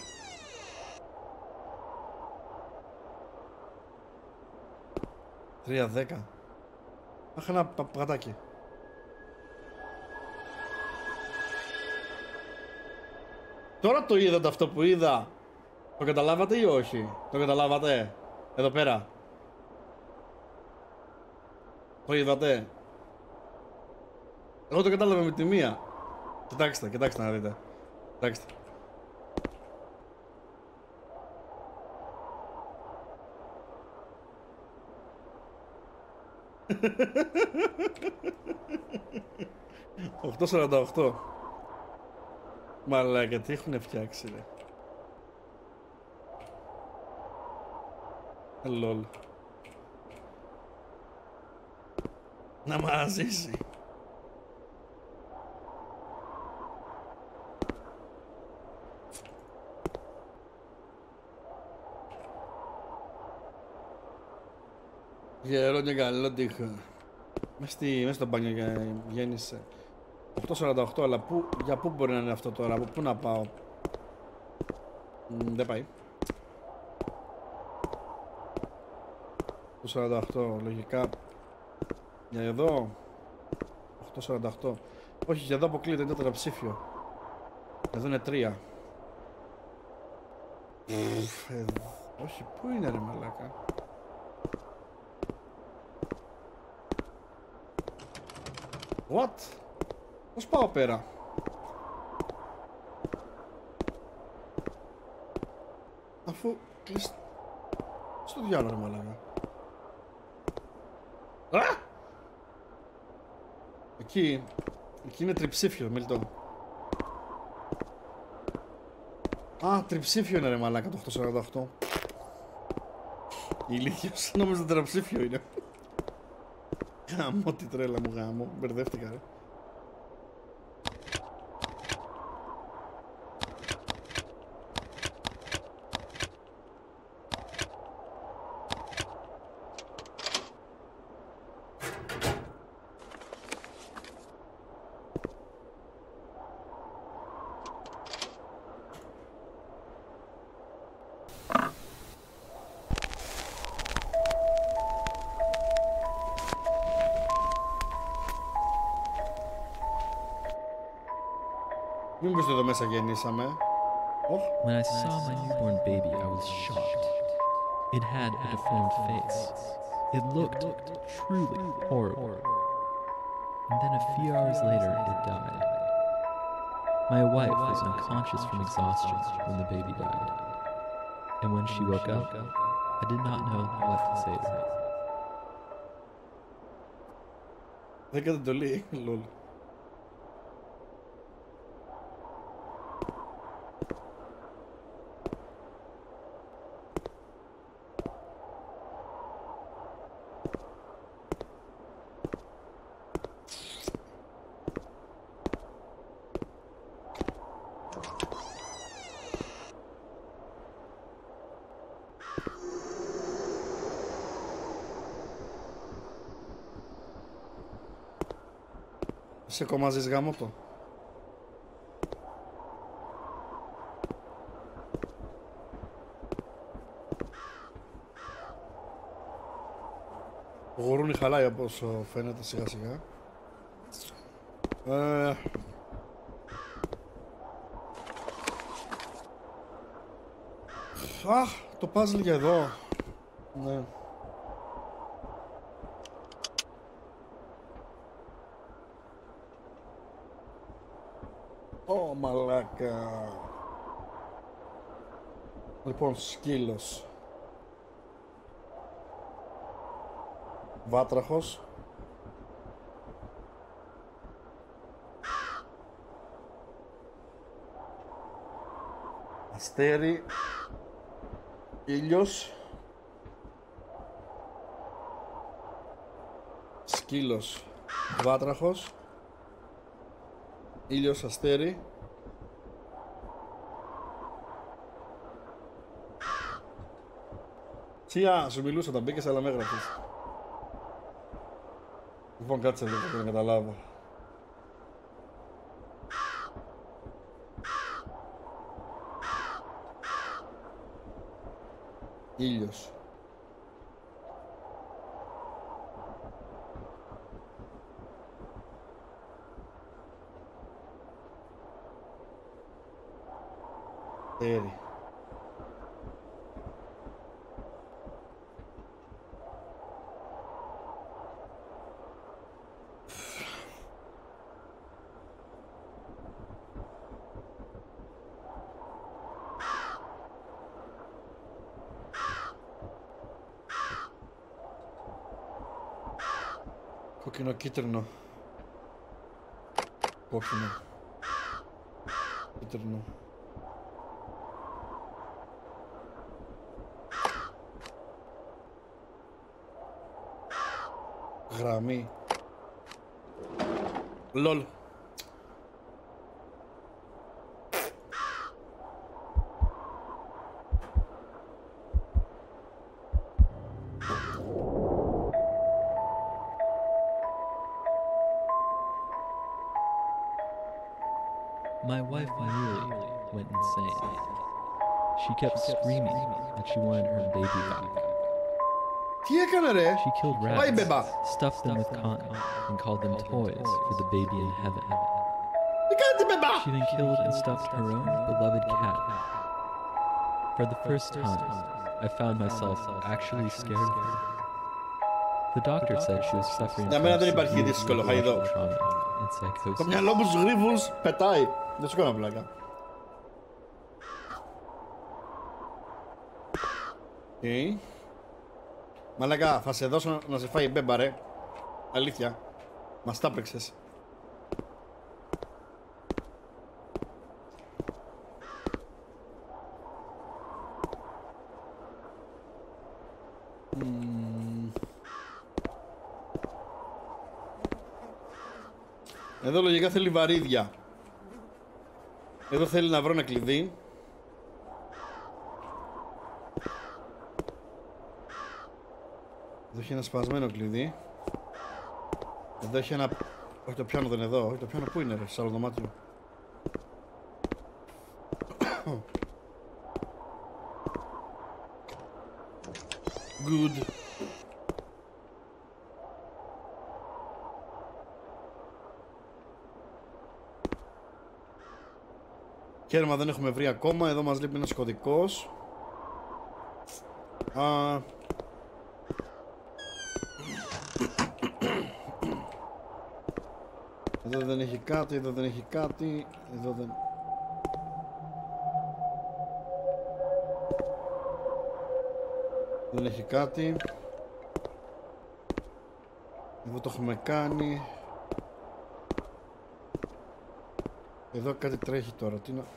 Speaker 1: Τρία 10. Αχ, ένα πατάκι. Τώρα το είδατε αυτό που είδα. Το καταλάβατε ή όχι? Το καταλάβατε? Εδώ πέρα. Το είδατε? Εγώ το κατάλαβα με τη μία. Κοιτάξτε να δείτε. Κοιτάξτε. $8.48. Μαλάκα, τι έχουνε φτιάξει ρε. Λολ. Να μας ζήσει. Γερό και καλό τύχο. Μέσα στο μπάνιο γέννησε. 8.48, αλλά για πού μπορεί να είναι αυτό τώρα, από πού να πάω? Δεν πάει. 8.48, λογικά. Για εδώ. 8.48. Όχι, για εδώ αποκλείεται, είναι τετραψήφιο. Εδώ είναι 3. Όχι, πού είναι ρε μαλάκα? What? Πώς πάω πέρα? Αφού κλειστ... Στο διάλογο ρε μαλάκα. Α! Εκεί είναι τριψήφιο, Μίλτο. Α, τριψήφιο είναι ρε μαλάκα το 848. Ηλίθιος, νόμιζα τριψήφιο είναι. Γάμω, τι τρέλα μου γάμω, μπερδεύτηκα ρε. Μην πεις εδώ μέσα γεννήσαμε.
Speaker 2: When I saw my newborn baby, I was shocked. It had a deformed face. It looked truly horrible. and then a few hours later, it died. My wife was unconscious from exhaustion when the baby died, and when she woke up, I did not know what to say to her.
Speaker 1: Δεν κατατολεί, λολ. Σε κομμάζεις γάμο το. Το γουρούνι χαλάει όπως φαίνεται σιγά σιγά. Αχ, το puzzle για εδώ. Ναι. Ω, μαλάκα. Λοιπόν, σκύλος. Βάτραχος. Αστέρι. Ήλιος. Σκύλος. Βάτραχος. Ήλιος, αστέρι. Τσιά, σου μιλούσα όταν μπήκες αλλά με έγραφες. Λοιπόν, κάτσε λίγο για να καταλάβω. Ήλιος. Αστέρι. Κόκκινο κίτρινο. Κόκκινο. Κίτρινο. Γραμμή. Λολ.
Speaker 2: My wife nearly went insane. She kept screaming that she wanted her baby back.
Speaker 1: Τι έκανε ρε?
Speaker 2: She killed
Speaker 1: Πάει
Speaker 2: rats,
Speaker 1: μπεμπά.
Speaker 2: stuffed them with cotton, and called them toys for the baby in heaven.
Speaker 1: Τι κάνετε μπεμπά?
Speaker 2: She then killed and stuffed her own beloved cat. For the first time, I found myself actually scared of her. The doctor said she was suffering
Speaker 1: Για
Speaker 2: from
Speaker 1: μένα δεν υπάρχει
Speaker 2: severe
Speaker 1: δύσκολο χαϊδό.
Speaker 2: neurological trauma and
Speaker 1: Το
Speaker 2: psychosis.
Speaker 1: μυαλό μου στους γρίφους πετάει. Δεν σου κάνω πλάκα. Okay. Μαλάκα, θα σε δώσω να σε φάει μπέμπα ρε. Αλήθεια. Μας τα έπαιξες. Εδώ λογικά θέλει βαρύδια. Εδώ θέλει να βρω ένα κλειδί. Εδώ έχει ένα σπασμένο κλειδί. Εδώ έχει ένα... Όχι, το πιάνω δεν είναι εδώ. Όχι, το πιάνω πού είναι ρε, σε άλλο δωμάτιο. Good. Κέρμα δεν έχουμε βρει ακόμα. Εδώ μας λείπει ένας κωδικός. Εδώ δεν έχει κάτι, εδώ δεν έχει κάτι. Εδώ δεν... Δεν έχει κάτι. Εδώ το έχουμε κάνει. Εδώ κάτι τρέχει τώρα. Τι να...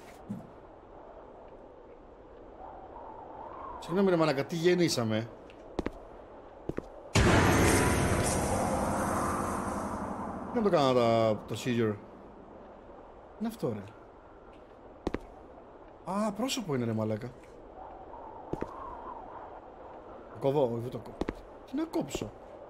Speaker 1: Συγγνώμη ρε μαλάκα, τι γεννήσαμε. Τι να το κάνω το seizure. Είναι αυτό ρε. Α, πρόσωπο είναι ρε μαλάκα. Το κοβώ, όχι δεν το κόβω. Τι να κόψω.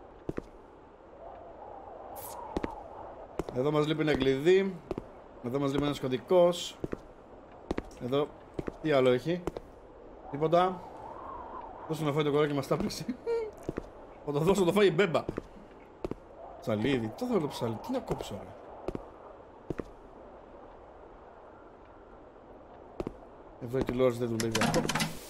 Speaker 1: Εδώ μας λείπει ένα κλειδί. Εδώ μας λείπει ένας κωδικός. Εδώ, τι άλλο έχει. Τίποτα. Δώσω να φάει το κοράκι μας τα πέσει. Θα το δώσω να το φάει η μπέμπα. Ψαλίδι, το θέλω το ψαλίδι, τι να κόψω ρε. Εδώ η τηλεόραση δεν δουλεύει ακόμα.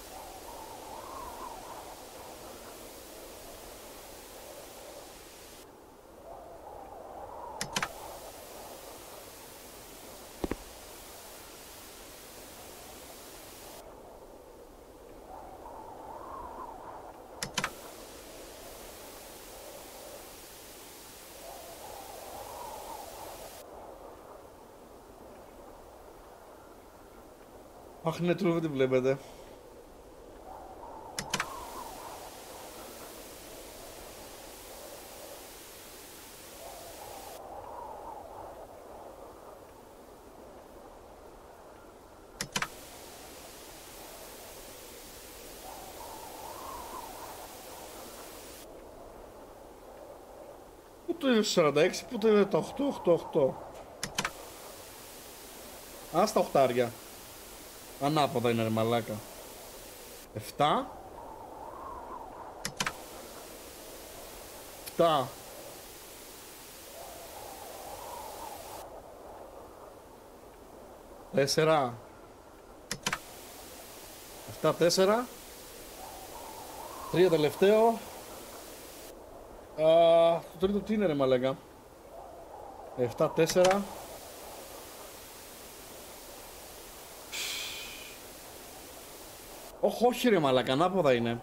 Speaker 1: Αχ, ναι, τρούβε τι βλέπετε. Πού το είδε το 46, πού το είδε το 8. Ας τα οχτάρια. Ανάποδα είναι ρε μαλάκα. 7 7 4 7 4 3 τελευταίο. Το τρίτο τι είναι ρε μαλάκα. 7 4 όχι ρε μαλάκα, ανάποδα είναι.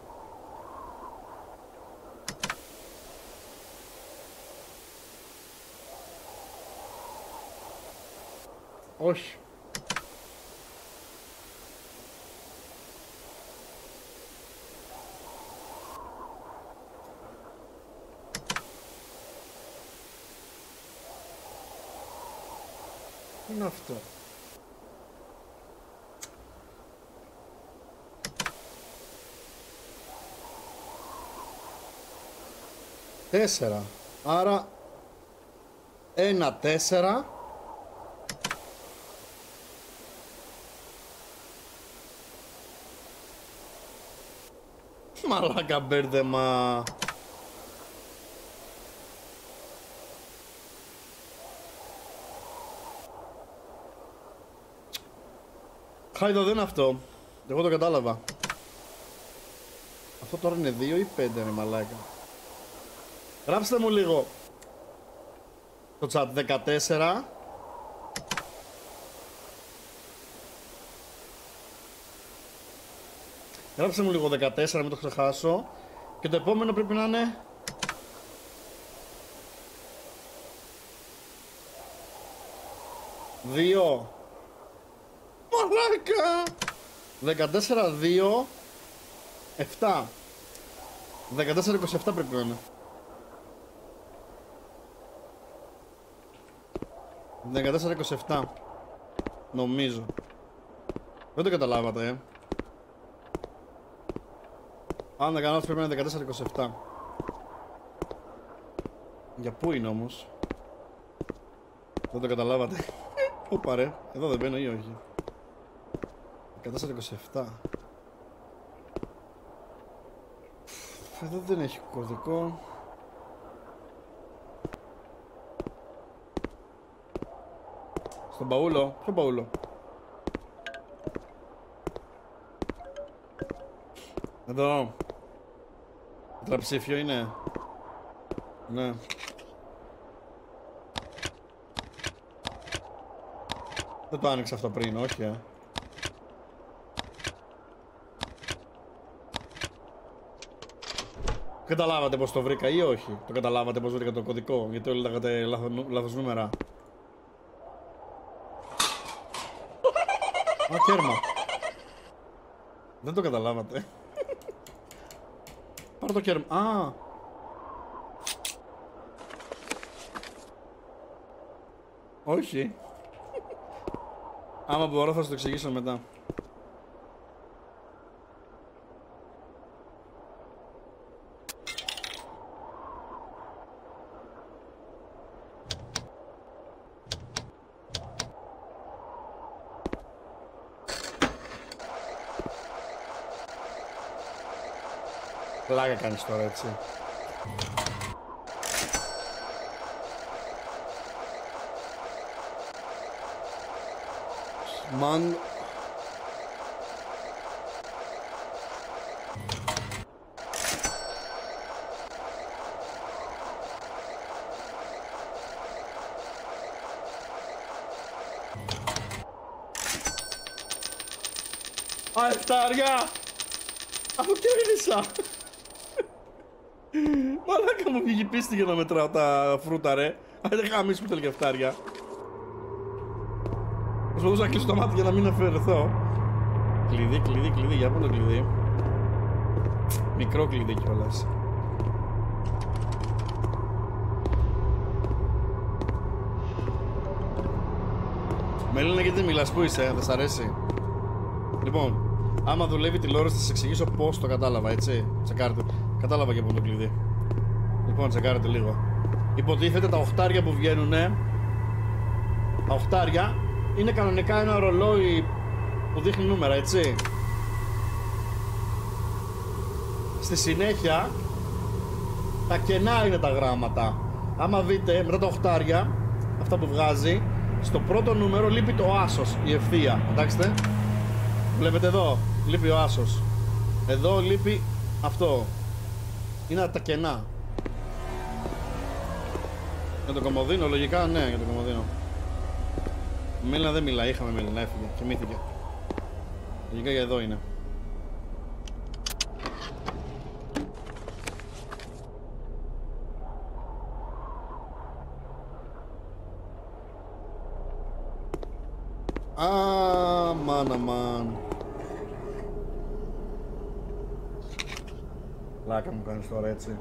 Speaker 1: Όχι. Τι είναι αυτό. Τέσσερα. Άρα 1 4 μαλάκα μπέρδεμα. Χάιδο δεν είναι αυτό. Εγώ το κατάλαβα. Αυτό τώρα είναι 2 ή 5 ρε μαλάκα. Γράψτε μου λίγο το chat 14. Γράψτε μου λίγο 14, μην το ξεχάσω. Και το επόμενο πρέπει να είναι 2. Μαλάκα 14, 2 7 14, 27 πρέπει να είναι. 14-27 νομίζω. Δεν το καταλάβατε Αν δεν κάνω πρέπει να είναι 14-27. Για πού είναι όμως. Δεν το καταλάβατε. Όπα ρε, εδώ δεν μπαίνω ή όχι. 14-27. Εδώ δεν έχει κωδικό. Στον παούλο, ποιο παούλο. Εδώ. Τετραψήφιο είναι. Ναι. Δεν το άνοιξα αυτό πριν, όχι. Καταλάβατε πως το βρήκα ή όχι? Το καταλάβατε πως βρήκα το κωδικό? Γιατί όλοι λέγατε λάθος νούμερα. Α, κέρμα. Δεν το καταλάβατε. Πάρε το κέρμα. Α. Όχι. Άμα μπορώ θα σου το εξηγήσω μετά. Πλάκα κάνεις τώρα, έτσι. Μαν... Α, εφτάρια! Αφού κέρδισα! Μαλάκα μου βγήκε πίστη για να μετράω τα φρούτα, ρε. Άντε χαμίς που θέλει και εφτάρια. Προσπαθούσα να κλείσω το μάτι για να μην αφαιρεθώ. Κλειδί, κλειδί, κλειδί. Για πού το κλειδί? Μικρό κλειδί κιόλας. Μελίνα, γιατί μιλάς, πού είσαι, δεν σ' αρέσει? Λοιπόν, άμα δουλεύει τηλεόραση θα σας εξηγήσω πώς το κατάλαβα, έτσι. Τσεκάρτε. Κατάλαβα και από το κλειδί. Λοιπόν, τσεκάρετε λίγο. Υποτίθεται τα οχτάρια που βγαίνουνε, τα οχτάρια είναι κανονικά ένα ρολόι που δείχνει νούμερα, έτσι. Στη συνέχεια τα κενά είναι τα γράμματα. Άμα δείτε μετά τα οχτάρια, αυτά που βγάζει, στο πρώτο νούμερο λείπει το άσος, η ευθεία. Κοιτάξτε. Βλέπετε εδώ, λείπει ο άσος. Εδώ λείπει αυτό. Είναι τα κενά. Για το κομμωδίνο, λογικά, ναι, για το κομμωδίνο. Μέλινα δεν μιλάει, είχαμε Μέλινα, έφυγε, κοιμήθηκε. Λογικά για εδώ είναι. Αμάν, αμάν. Λάκα μου κάνεις τώρα, έτσι.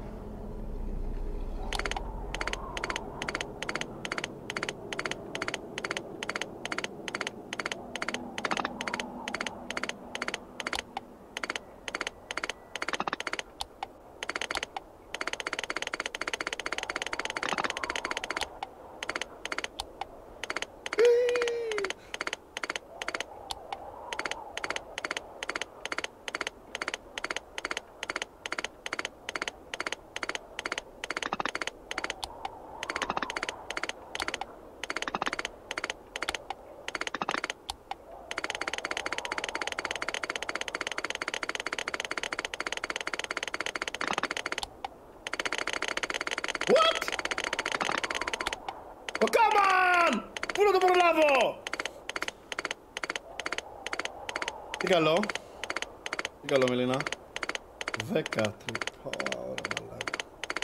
Speaker 1: Τι καλό. Τι καλό, Μελίνα. 10 τρυπά. Ωραία, μαλάκα.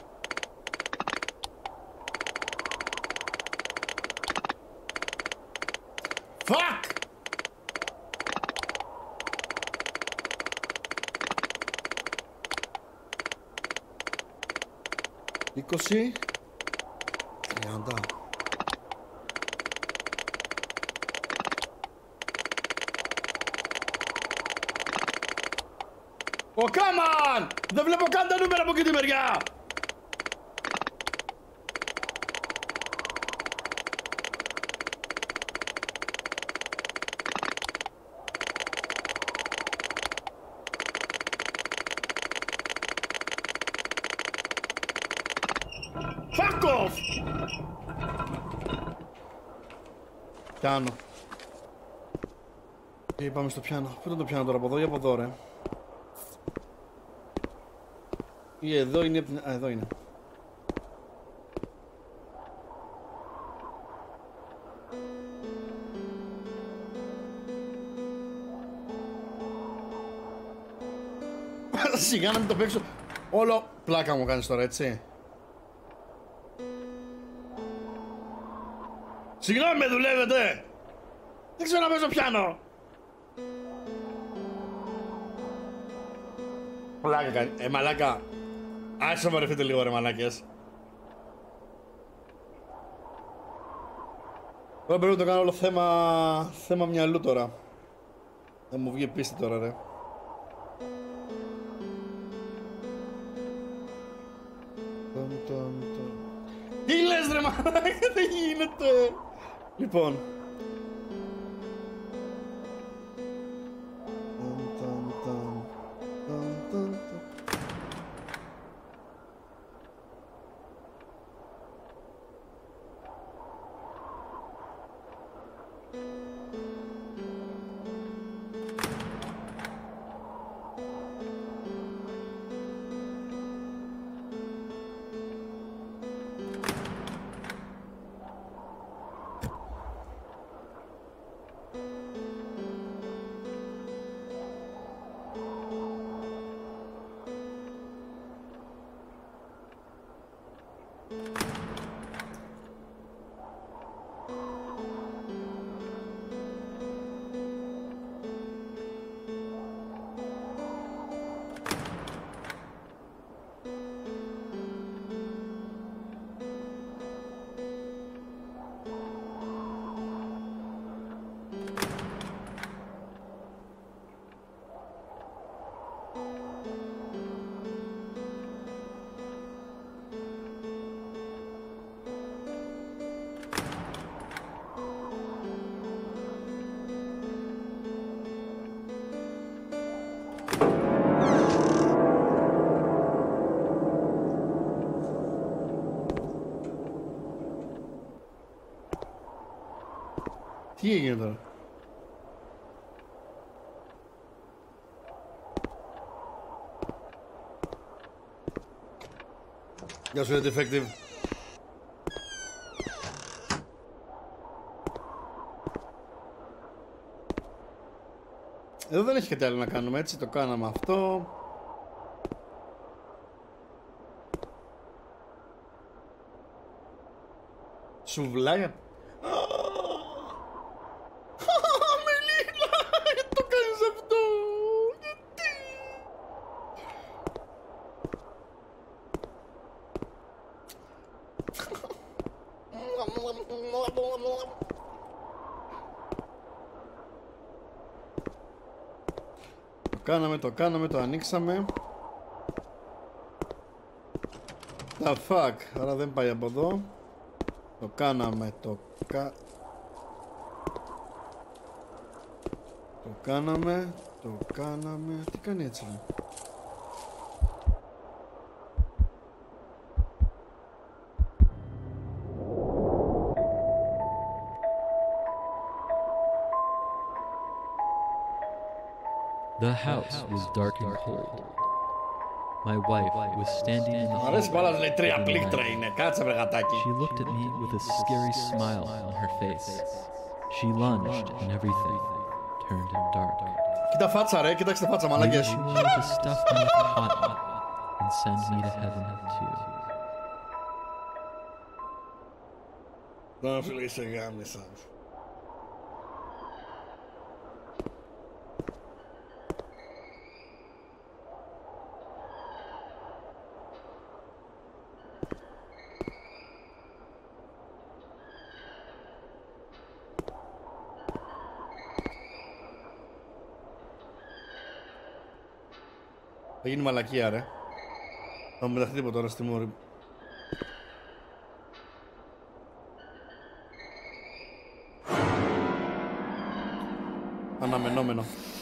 Speaker 1: Fuck! Είκοσι. 30. Ω, come on! Δεν βλέπω καν τα νούμερα από εκεί τη μεριά! Fuck off! Πιάνω. Πάμε στο πιάνο. Πού ήταν το πιάνο τώρα, από εδώ ή από εδώ, ρε? Ή εδώ είναι... Α, εδώ είναι. σιγά να μην το παίξω. Όλο πλάκα μου κάνεις τώρα, έτσι. Συγγνώμη, με δουλεύετε. Δεν ξέρω να παίζω πιάνο. Πλάκα κάνει. Μαλάκα. Άσε σοβαρευτείτε λίγο ρε μαλάκες. Τώρα πρέπει να το κάνω όλο θέμα μυαλού τώρα. Δεν μου βγει πίστη τώρα ρε. Τι λες ρε μαλάκα, δεν γίνεται. Λοιπόν. Τι έγινε τώρα? Γεια σου, detective. Εδώ δεν έχει κάτι άλλο να κάνουμε, έτσι, το κάναμε αυτό. Σουβλάκια. Μελίνα, γιατί το κάνεις αυτό? Γιατί? Το κάναμε, το ανοίξαμε. The fuck, άρα δεν πάει από εδώ. Το κάναμε, το κάναμε. Τι κάνει έτσι?
Speaker 2: The house was dark and cold. My wife was standing in the
Speaker 1: Αρέσει
Speaker 2: hallway.
Speaker 1: πάρα λέει τρία πλήκτρα είναι. Κάτσε βρε γατάκι.
Speaker 2: She looked at me with a scary smile on her face. She lunged and everything turned dark.
Speaker 1: Κοίτα φάτσα ρε, κοίταξε τη φάτσα
Speaker 2: Maybe
Speaker 1: μαλάκες.
Speaker 2: she wanted to stuff me with cotton and send me to heaven too.
Speaker 1: Να φίλε είσαι γάμισα. Θα γίνει μαλακία ρε. Θα μου πεταχτεί τίποτα τώρα στη μόρη. Αναμενόμενο.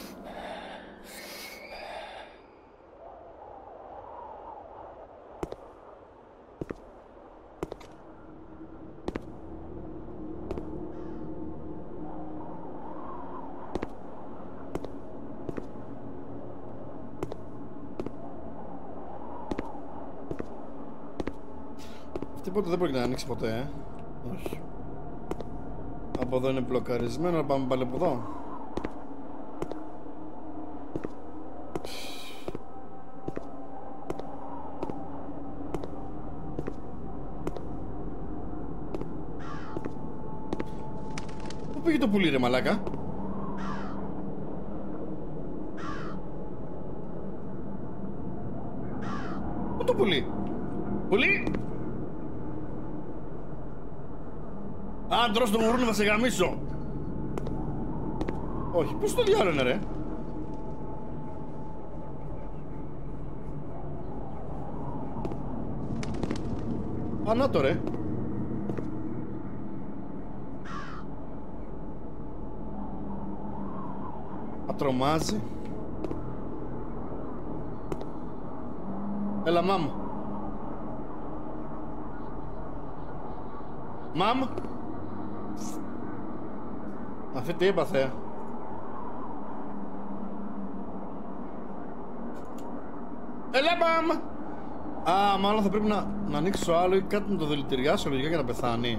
Speaker 1: Τίποτα δεν πρόκειται να ανοίξει ποτέ, Όχι. Από εδώ είναι μπλοκαρισμένο, να πάμε πάλι από εδώ. πήγε το πουλί ρε μαλάκα? Πού το πουλί? Πουλί! Αν τρως το γουρούνι θα σε γαμίσω. Όχι, πώς το διάλογο είναι ρε? Να το ρε. Ατρομάζει. Έλα μάμ. Μάμ. Αυτή τι έπαθε? Έλα μάμ. Α, μάλλον θα πρέπει να ανοίξω άλλο ή κάτι να το δηλητηριάσω λογικά για να πεθάνει.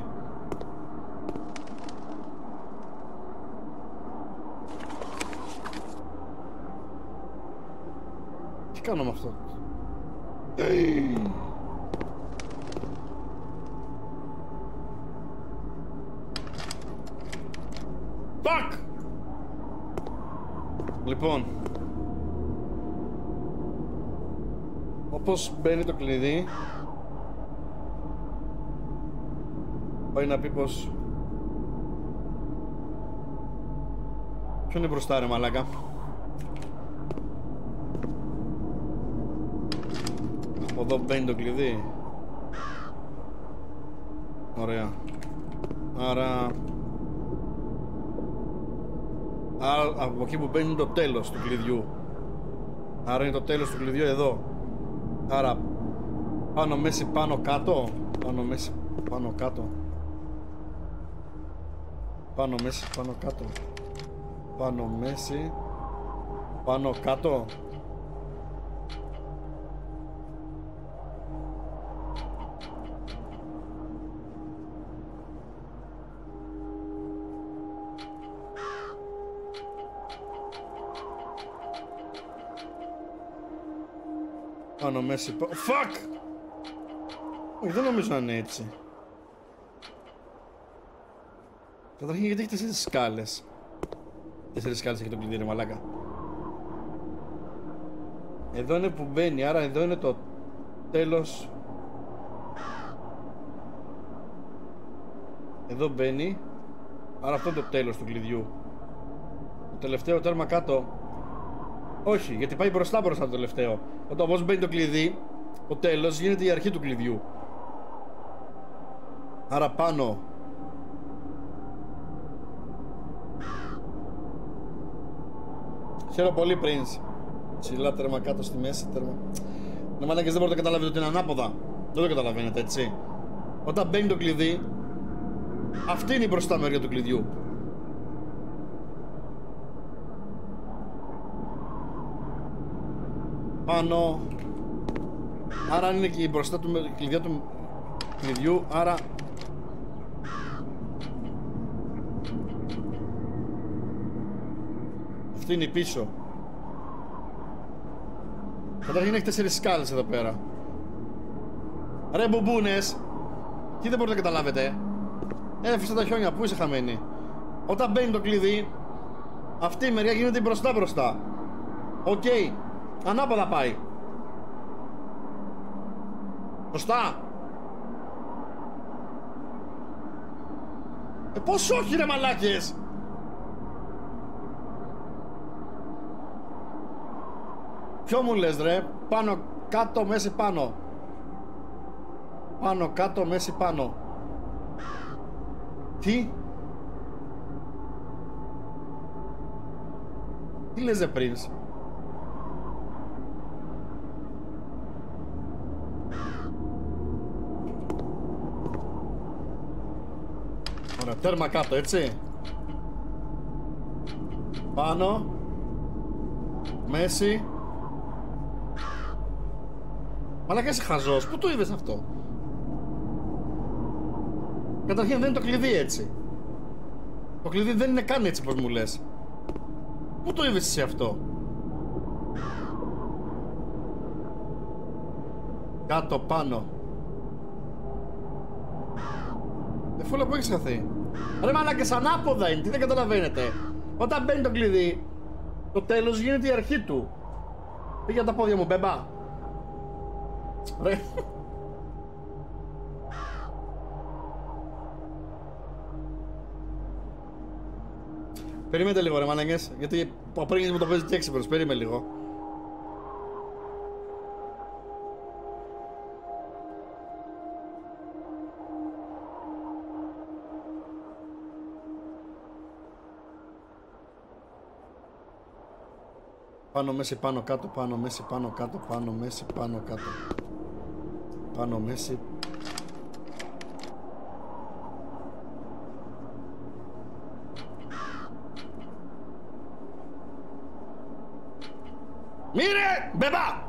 Speaker 1: Τι κάνω με αυτό? Fuck! Λοιπόν, όπως μπαίνει το κλειδί, πάει να πει πως... Ποιο είναι μπροστά ρε μαλάκα? Από εδώ μπαίνει το κλειδί. Ωραία. Άρα από εκεί που μπαίνει το τέλος του κλειδιού. Άρα είναι το τέλος του κλειδιού εδώ. Άρα πάνω, μέση, πάνω, κάτω. Πάνω, μέση, πάνω, κάτω. Πάνω, μέση, πάνω, κάτω. Πάνω, μέση, πάνω, κάτω. Πάνω, μέση, πάνω... Fuck! Όχι, δεν νομίζω να είναι έτσι. Καταρχήν γιατί έχει 4 σκάλες. 4 σκάλες έχει το κλειδί ρε μαλάκα. Εδώ είναι που μπαίνει, άρα εδώ είναι το τέλος. Εδώ μπαίνει. Άρα αυτό είναι το τέλος του κλειδιού. Το τελευταίο τέρμα κάτω. Όχι, γιατί πάει μπροστά το τελευταίο. Όταν όπως μπαίνει το κλειδί, το τέλος γίνεται η αρχή του κλειδιού. Άρα πάνω. Χαίρομαι πολύ Prince. Ψηλά τέρμα κάτω στη μέση τέρμα. Ναι μαλάκες, δεν μπορείτε να καταλάβετε ότι είναι ανάποδα. Δεν το καταλαβαίνετε έτσι. Όταν μπαίνει το κλειδί, αυτή είναι η μπροστά μεριά του κλειδιού. Πάνω. Άρα είναι και η μπροστά του κλειδιά του κλειδιού. Άρα αυτή είναι η πίσω. Καταρχήν έχει 4 σκάλες εδώ πέρα. Ρε μπουμπούνες. Τι δεν μπορείτε να καταλάβετε? Έφυσα τα χιόνια, πού είσαι χαμένη? Όταν μπαίνει το κλειδί, αυτή η μεριά γίνεται μπροστά. Οκ. Ανάποδα πάει. Σωστά. Πώς όχι ρε μαλάκες? Ποιο μου λες ρε? Πάνω, κάτω, μέση, πάνω. Πάνω, κάτω, μέση, πάνω. Τι? Τι λες ρε Prince? Ωραία, τέρμα κάτω, έτσι. Πάνω. Μέση. Μαλάκα είσαι χαζός, πού το είδες αυτό? Καταρχήν δεν είναι το κλειδί έτσι. Το κλειδί δεν είναι καν έτσι πως μου λες. Πού το είδες εσύ αυτό? Κάτω, πάνω. Φούλα που έχεις χαθεί. Ρε μαλάκες, ανάποδα είναι, τι δεν καταλαβαίνετε. Όταν μπαίνει το κλειδί, το τέλος γίνεται η αρχή του. Πήγε τα πόδια μου, μπέμπα. Ρε. Περιμένετε λίγο ρε μαλάκες, γιατί από πριν μου το παίζει και έξυπνος, περίμενε λίγο. Πάνω, μέση, πάνω, κάτω, πάνω, μέση, πάνω, κάτω, πάνω, μέση, πάνω, κάτω. Πάνω, μέση. Μύρε, μπέμπα!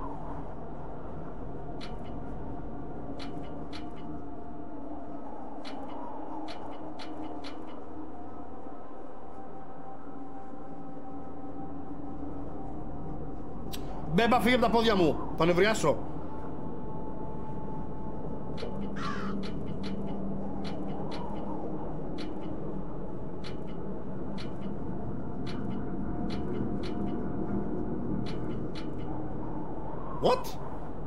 Speaker 1: Μπέμπα, φύγε από τα πόδια μου, θα νευριάσω. What?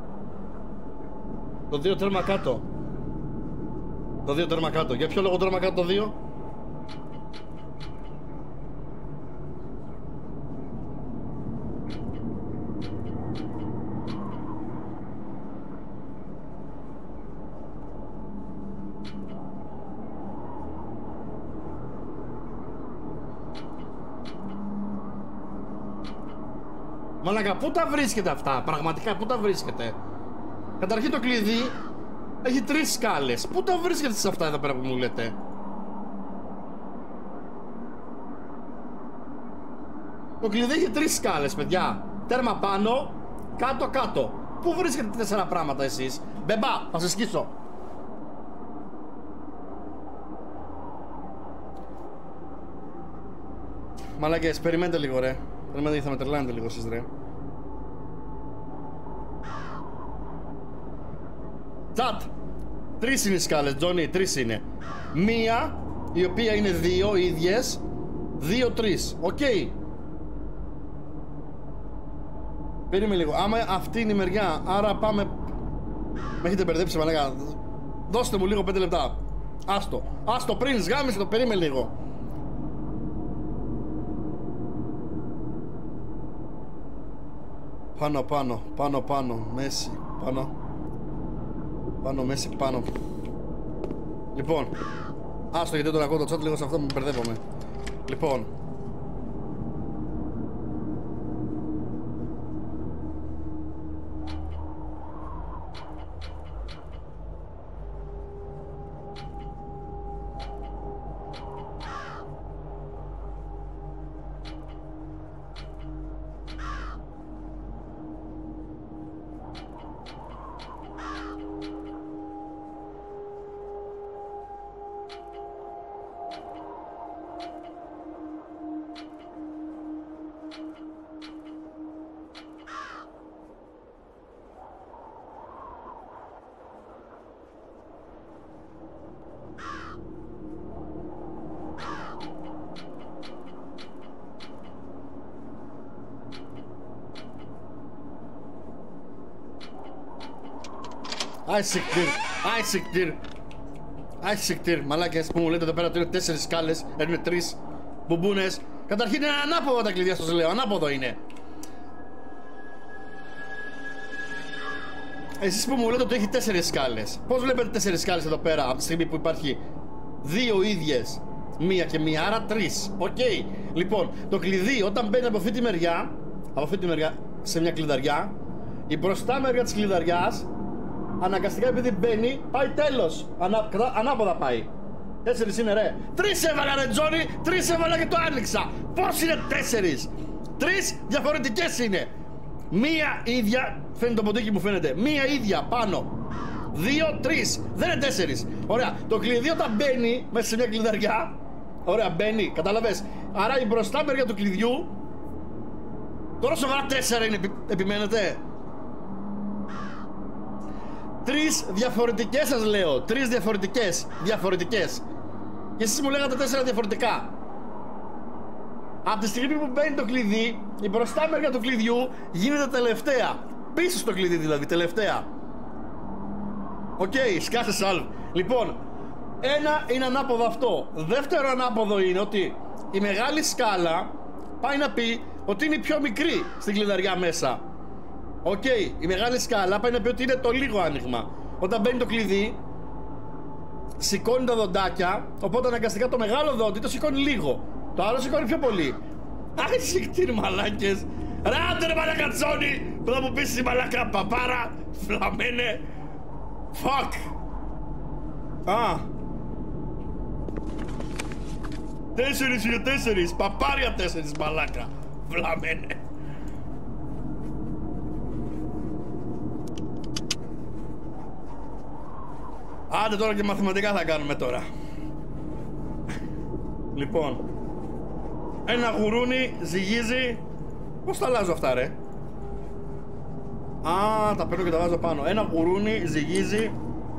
Speaker 1: Το 2 τέρμα κάτω. Το 2 τέρμα κάτω. Για ποιο λόγο τέρμα κάτω το 2? Μαλάκα, πού τα βρίσκεται αυτά, πραγματικά, πού τα βρίσκεται? Καταρχήν το κλειδί έχει 3 σκάλες. Πού τα βρίσκεται σε αυτά εδώ πέρα που μου λέτε? Το κλειδί έχει 3 σκάλες, παιδιά. Τέρμα πάνω, κάτω, κάτω. Πού βρίσκεται 4 πράγματα εσείς? Μπεμπά, θα σε σκίσω. Μαλάκες, περιμένετε λίγο ρε. Περιμένετε, θα με τρελάνετε λίγο εσείς ρε. Τσατ! 3 είναι οι σκάλες, Τζόνι, 3 είναι. Μία, η οποία είναι 2 ίδιες. 2-3, οκ. Περίμενε λίγο, άμα αυτή είναι η μεριά, άρα πάμε... Με έχετε μπερδέψει μαλάκα. Δώστε μου λίγο 5 λεπτά. Άστο, άστο πριν, σγάμισε το, περίμενε λίγο. Πάνω, πάνω, πάνω, πάνω, μέση, πάνω. Πάνω, μέση, πάνω. Λοιπόν, άστο γιατί τον ακούω το chat λίγο σε αυτό μου μπερδεύομαι. Λοιπόν, Άισικτήρ, μαλάκες που μου λέτε εδώ πέρα ότι είναι 4 σκάλες, είναι 3 μπουμπούνες. Καταρχήν είναι ανάποδα τα κλειδιά, σας λέω, ανάποδο είναι. Εσείς που μου λέτε ότι έχει 4 σκάλες, πώς βλέπετε 4 σκάλες εδώ πέρα από τη στιγμή που υπάρχει 2 ίδιες, μία και μία, άρα 3, οκ. Λοιπόν, το κλειδί όταν μπαίνει από αυτή τη μεριά, σε μια κλειδαριά, η μπροστά μεριά της κλειδαριάς αναγκαστικά επειδή μπαίνει, πάει τέλος. Ανάποδα πάει. 4 είναι ρε. 3 έβαλα ρε Τζόνι, 3 έβαλα και το άνοιξα. Πώς είναι 4? 3 διαφορετικές είναι. Μία ίδια, φαίνεται το ποντίκι μου φαίνεται. Μία ίδια πάνω. 2, 3. Δεν είναι 4. Ωραία. Το κλειδί όταν μπαίνει μέσα σε μια κλειδαριά. Ωραία, μπαίνει, κατάλαβες. Άρα η μπροστά μεριά του κλειδιού. Τώρα σοβαρά 4 είναι, επιμένετε? 3 διαφορετικές σας λέω. 3 διαφορετικές. Και εσείς μου λέγατε 4 διαφορετικά. Από τη στιγμή που μπαίνει το κλειδί, η μπροστά μεριά του κλειδιού γίνεται τελευταία. Πίσω στο κλειδί δηλαδή, τελευταία. Οκ, σκάσε σάλβ. Λοιπόν, ένα είναι ανάποδο αυτό. Δεύτερο ανάποδο είναι ότι η μεγάλη σκάλα πάει να πει ότι είναι η πιο μικρή στην κλειδαριά μέσα. Οκ, η μεγάλη σκάλα πάει να πει ότι είναι το λίγο άνοιγμα. Όταν μπαίνει το κλειδί, σηκώνει τα δοντάκια, οπότε αναγκαστικά το μεγάλο δόντι το σηκώνει λίγο. Το άλλο σηκώνει πιο πολύ. Άχι σικτήρ μαλάκες. Ράντε ρε μαλακατσόνι που θα μου πεις η μαλάκα παπάρα. Φλαμένε. Fuck. Α. 4 είναι 4. Παπάρια 4 μαλάκα. Φλαμένε. Άντε τώρα και μαθηματικά θα κάνουμε τώρα. Λοιπόν, ένα γουρούνι ζυγίζει. Πώς τα αλλάζω αυτά ρε? Α, τα παίρνω και τα βάζω πάνω. Ένα γουρούνι ζυγίζει.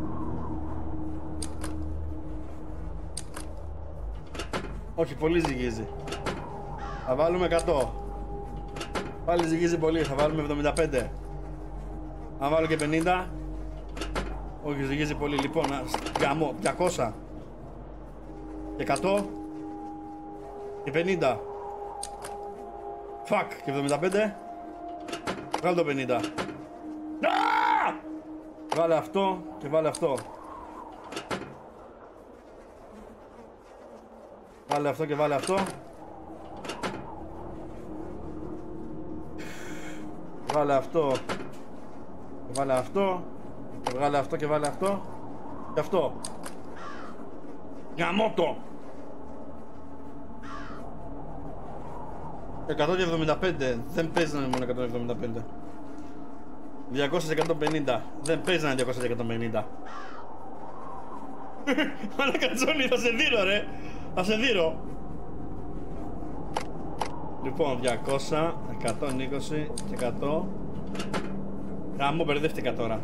Speaker 1: Όχι, πολύ ζυγίζει. Θα βάλουμε 100. Πάλι ζυγίζει πολύ, θα βάλουμε 75. Θα βάλω και 50. Όχι, ζυγίζει πολύ. Λοιπόν, γάμο, 200 και 100 και 50. Fuck, και 75. Βγάλε το 50. Βάλε αυτό και βάλε αυτό. Βάλε αυτό και βάλε αυτό. Βάλε αυτό και βάλε αυτό. Και βγάλε αυτό και βάλε αυτό. Και αυτό. Γαμώτο. 175. Δεν παίζει να είναι μόνο 175. 200-150. Δεν παίζει να είναι 200-150. Μαλακατζόνι, θα σε δείρω ρε. Θα σε δείρω. Λοιπόν, 200, 120 και 100. Γάμο, μπερδεύτηκα τώρα.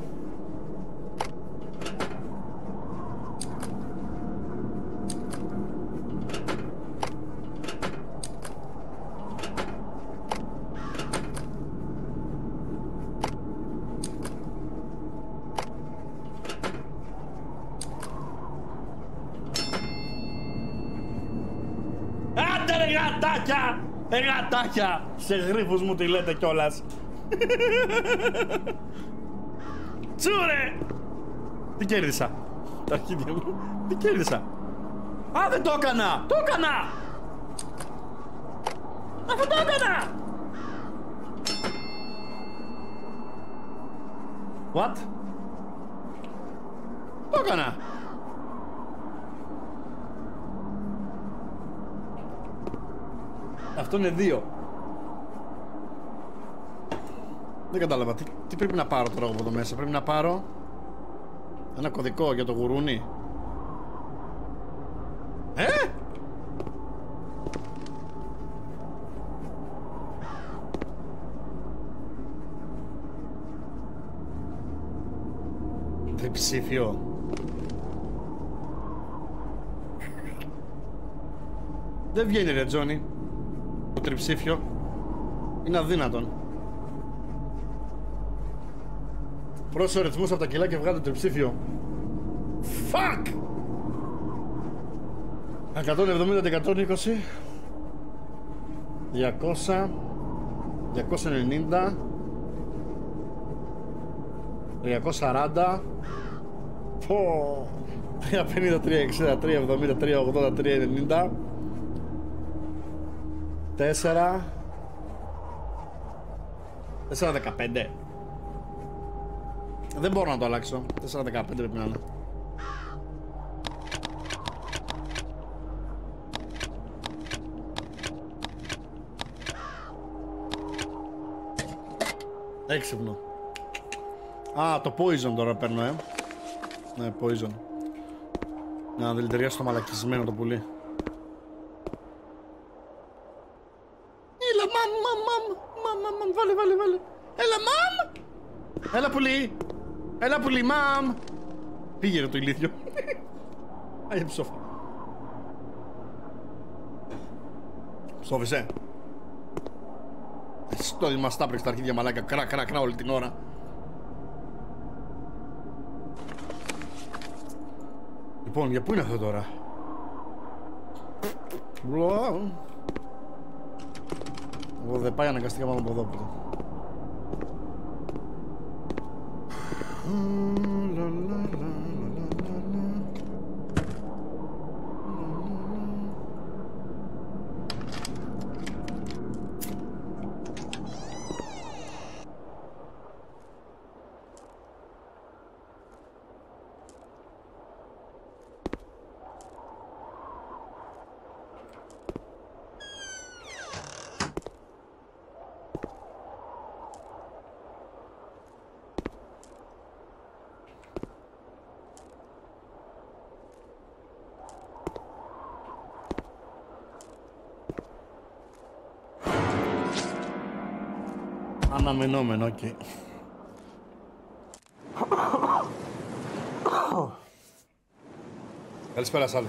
Speaker 1: Γατάκια! Σε γρίφους μου τη λέτε κιόλας. Τσούρε! Τι κέρδισα? Τα αρχίδια μου. Τι κέρδισα? Α, δεν το έκανα! Το έκανα! Αυτό το έκανα! What? Το έκανα! Αυτό είναι 2. Δεν κατάλαβα. Τι πρέπει να πάρω τώρα από εδώ μέσα? Πρέπει να πάρω ένα κωδικό για το γουρούνι. Τριψήφιο. Δεν βγαίνει ρε Τζόνι. Το τριψήφιο είναι αδύνατον. Πρόσω ρυθμούς από τα κιλά και βγάλε το τριψήφιο. Fuck! 170 και 120. 200. 290. 340. 350, 360, 370, 380, 390. 4. 415. Δεν μπορώ να το αλλάξω. 415 πρέπει να είναι. Έξυπνο. Α, το poison τώρα παίρνω, Ναι, poison. Να δηλητηριάσω το μαλακισμένο το πουλί. Έλα, μαμ, βάλε. Έλα, μαμ! Έλα, πουλί! Έλα, πουλί, μαμ! Πήγε ρε το ηλίθιο. Άγιε ψόφα. Σόφισε. Στο δημαστάπρεξ τα αρχίδια μαλάκα. Κρά όλη την ώρα. Λοιπόν, για πού είναι αυτό τώρα? Εγώ δεν πάει αναγκαστικά πάνω από εδώ. Αναμενόμενο, οκ. Καλησπέρα σ' άλλο.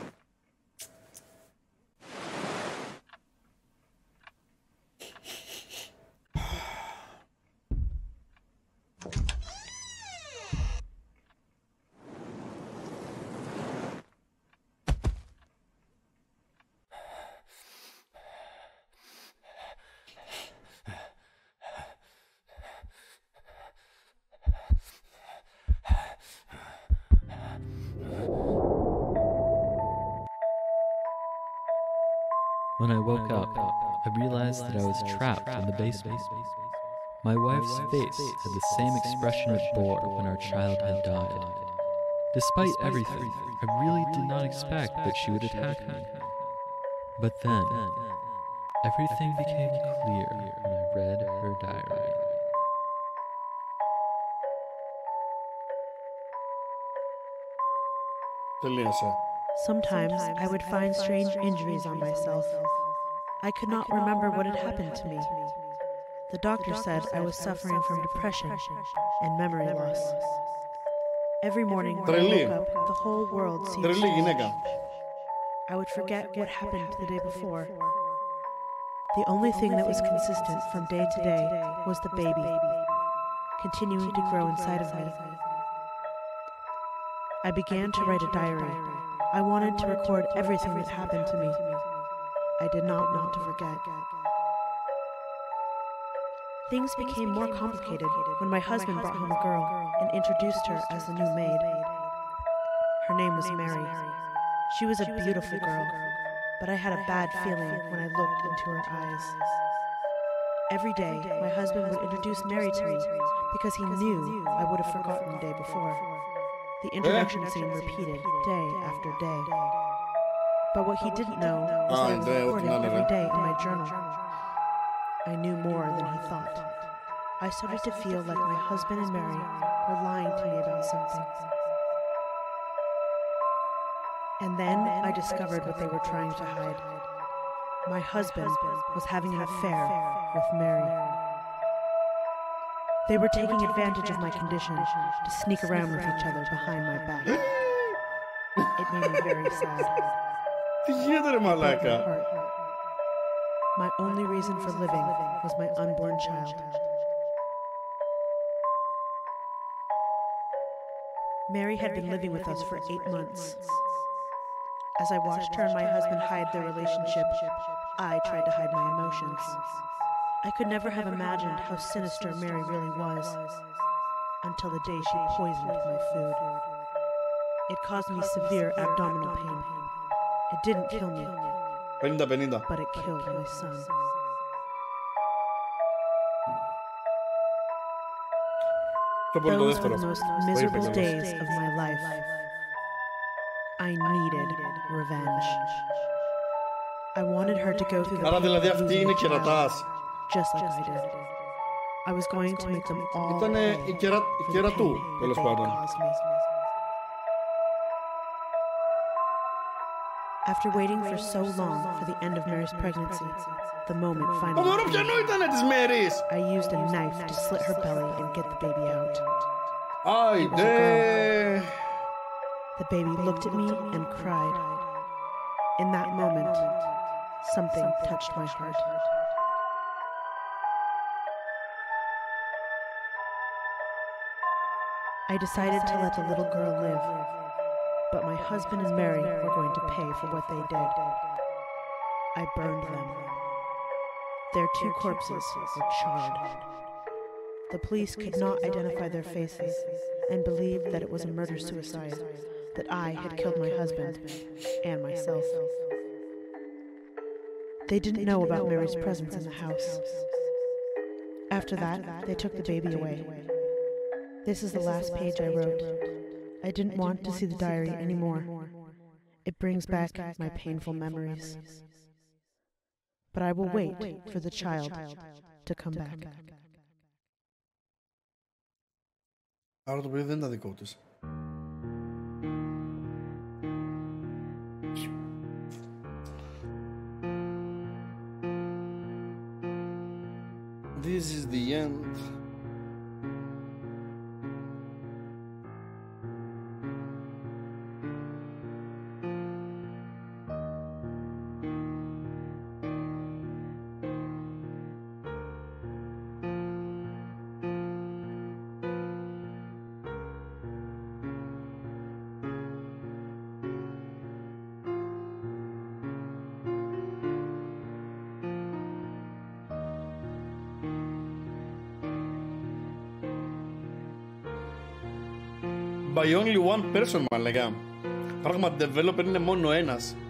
Speaker 2: When I woke up, I realized that I was trapped in the basement. My wife's face had the same expression it bore when our child had died. Despite everything, I really did not expect that she would attack me. But then, everything became clear when I read her diary.
Speaker 3: Sometimes I would find strange injuries on myself. I could not remember what had happened to me. The doctor said I was suffering from depression and memory loss. Every morning when I woke up, the whole world seemed strange. I would forget what happened the day before. The only thing that was consistent from day to day was the baby, continuing to grow inside of me. I began to write a diary. I wanted to record everything that happened to me. I did not want to forget. Things became more complicated when my husband brought home a girl and introduced her as the new maid. Her name was Mary. She was a beautiful girl, but I had a bad feeling when I looked into her eyes. Every day, my husband would introduce Mary to me because he knew I would have forgotten the day before. The introduction scene repeated day after day. But what he didn't know was that I was recording every day in my journal. I knew more than he thought. I started to feel like my husband and Mary were lying to me about something. And then I discovered what they were trying to hide. My husband was having an affair with Mary. They were taking advantage of my condition to sneak around with each other behind my back. It made me very sad. My only reason for living was my unborn child. Mary had been living with us for 8 months. As I watched her and my husband hide their relationship, I tried to hide my emotions. I could never have imagined how sinister Mary really was, until the day she poisoned my food. It caused me severe abdominal pain. It didn't kill me, but it killed my son. Those were the most miserable days of my life. I needed revenge. I wanted her to go through the pain of losing a child, just like I did. I was going to make them all pay for the pain that they caused me. After waiting for so long for the end of Mary's pregnancy, the moment finally came. I used a knife to slit her belly and get the baby out. It was a girl. The baby looked at me and cried. In that moment, Something touched my heart. I decided to let the little girl live, but my husband and Mary were going to pay for what they did. I burned them. Their 2 corpses were charred. The police could not identify their faces and believed that it was a murder-suicide, that I had killed my husband and myself. They didn't know about Mary's presence in the house. After that, they took the baby away. This is the last page I wrote. I didn't want to see the diary anymore. It brings back my painful memories. But I will wait for the child to come back.
Speaker 1: Άρα το παιδί δεν ήταν δικό της. This is the end. By only one person, μαλακά. Πράγμα, developer είναι μόνο ένας.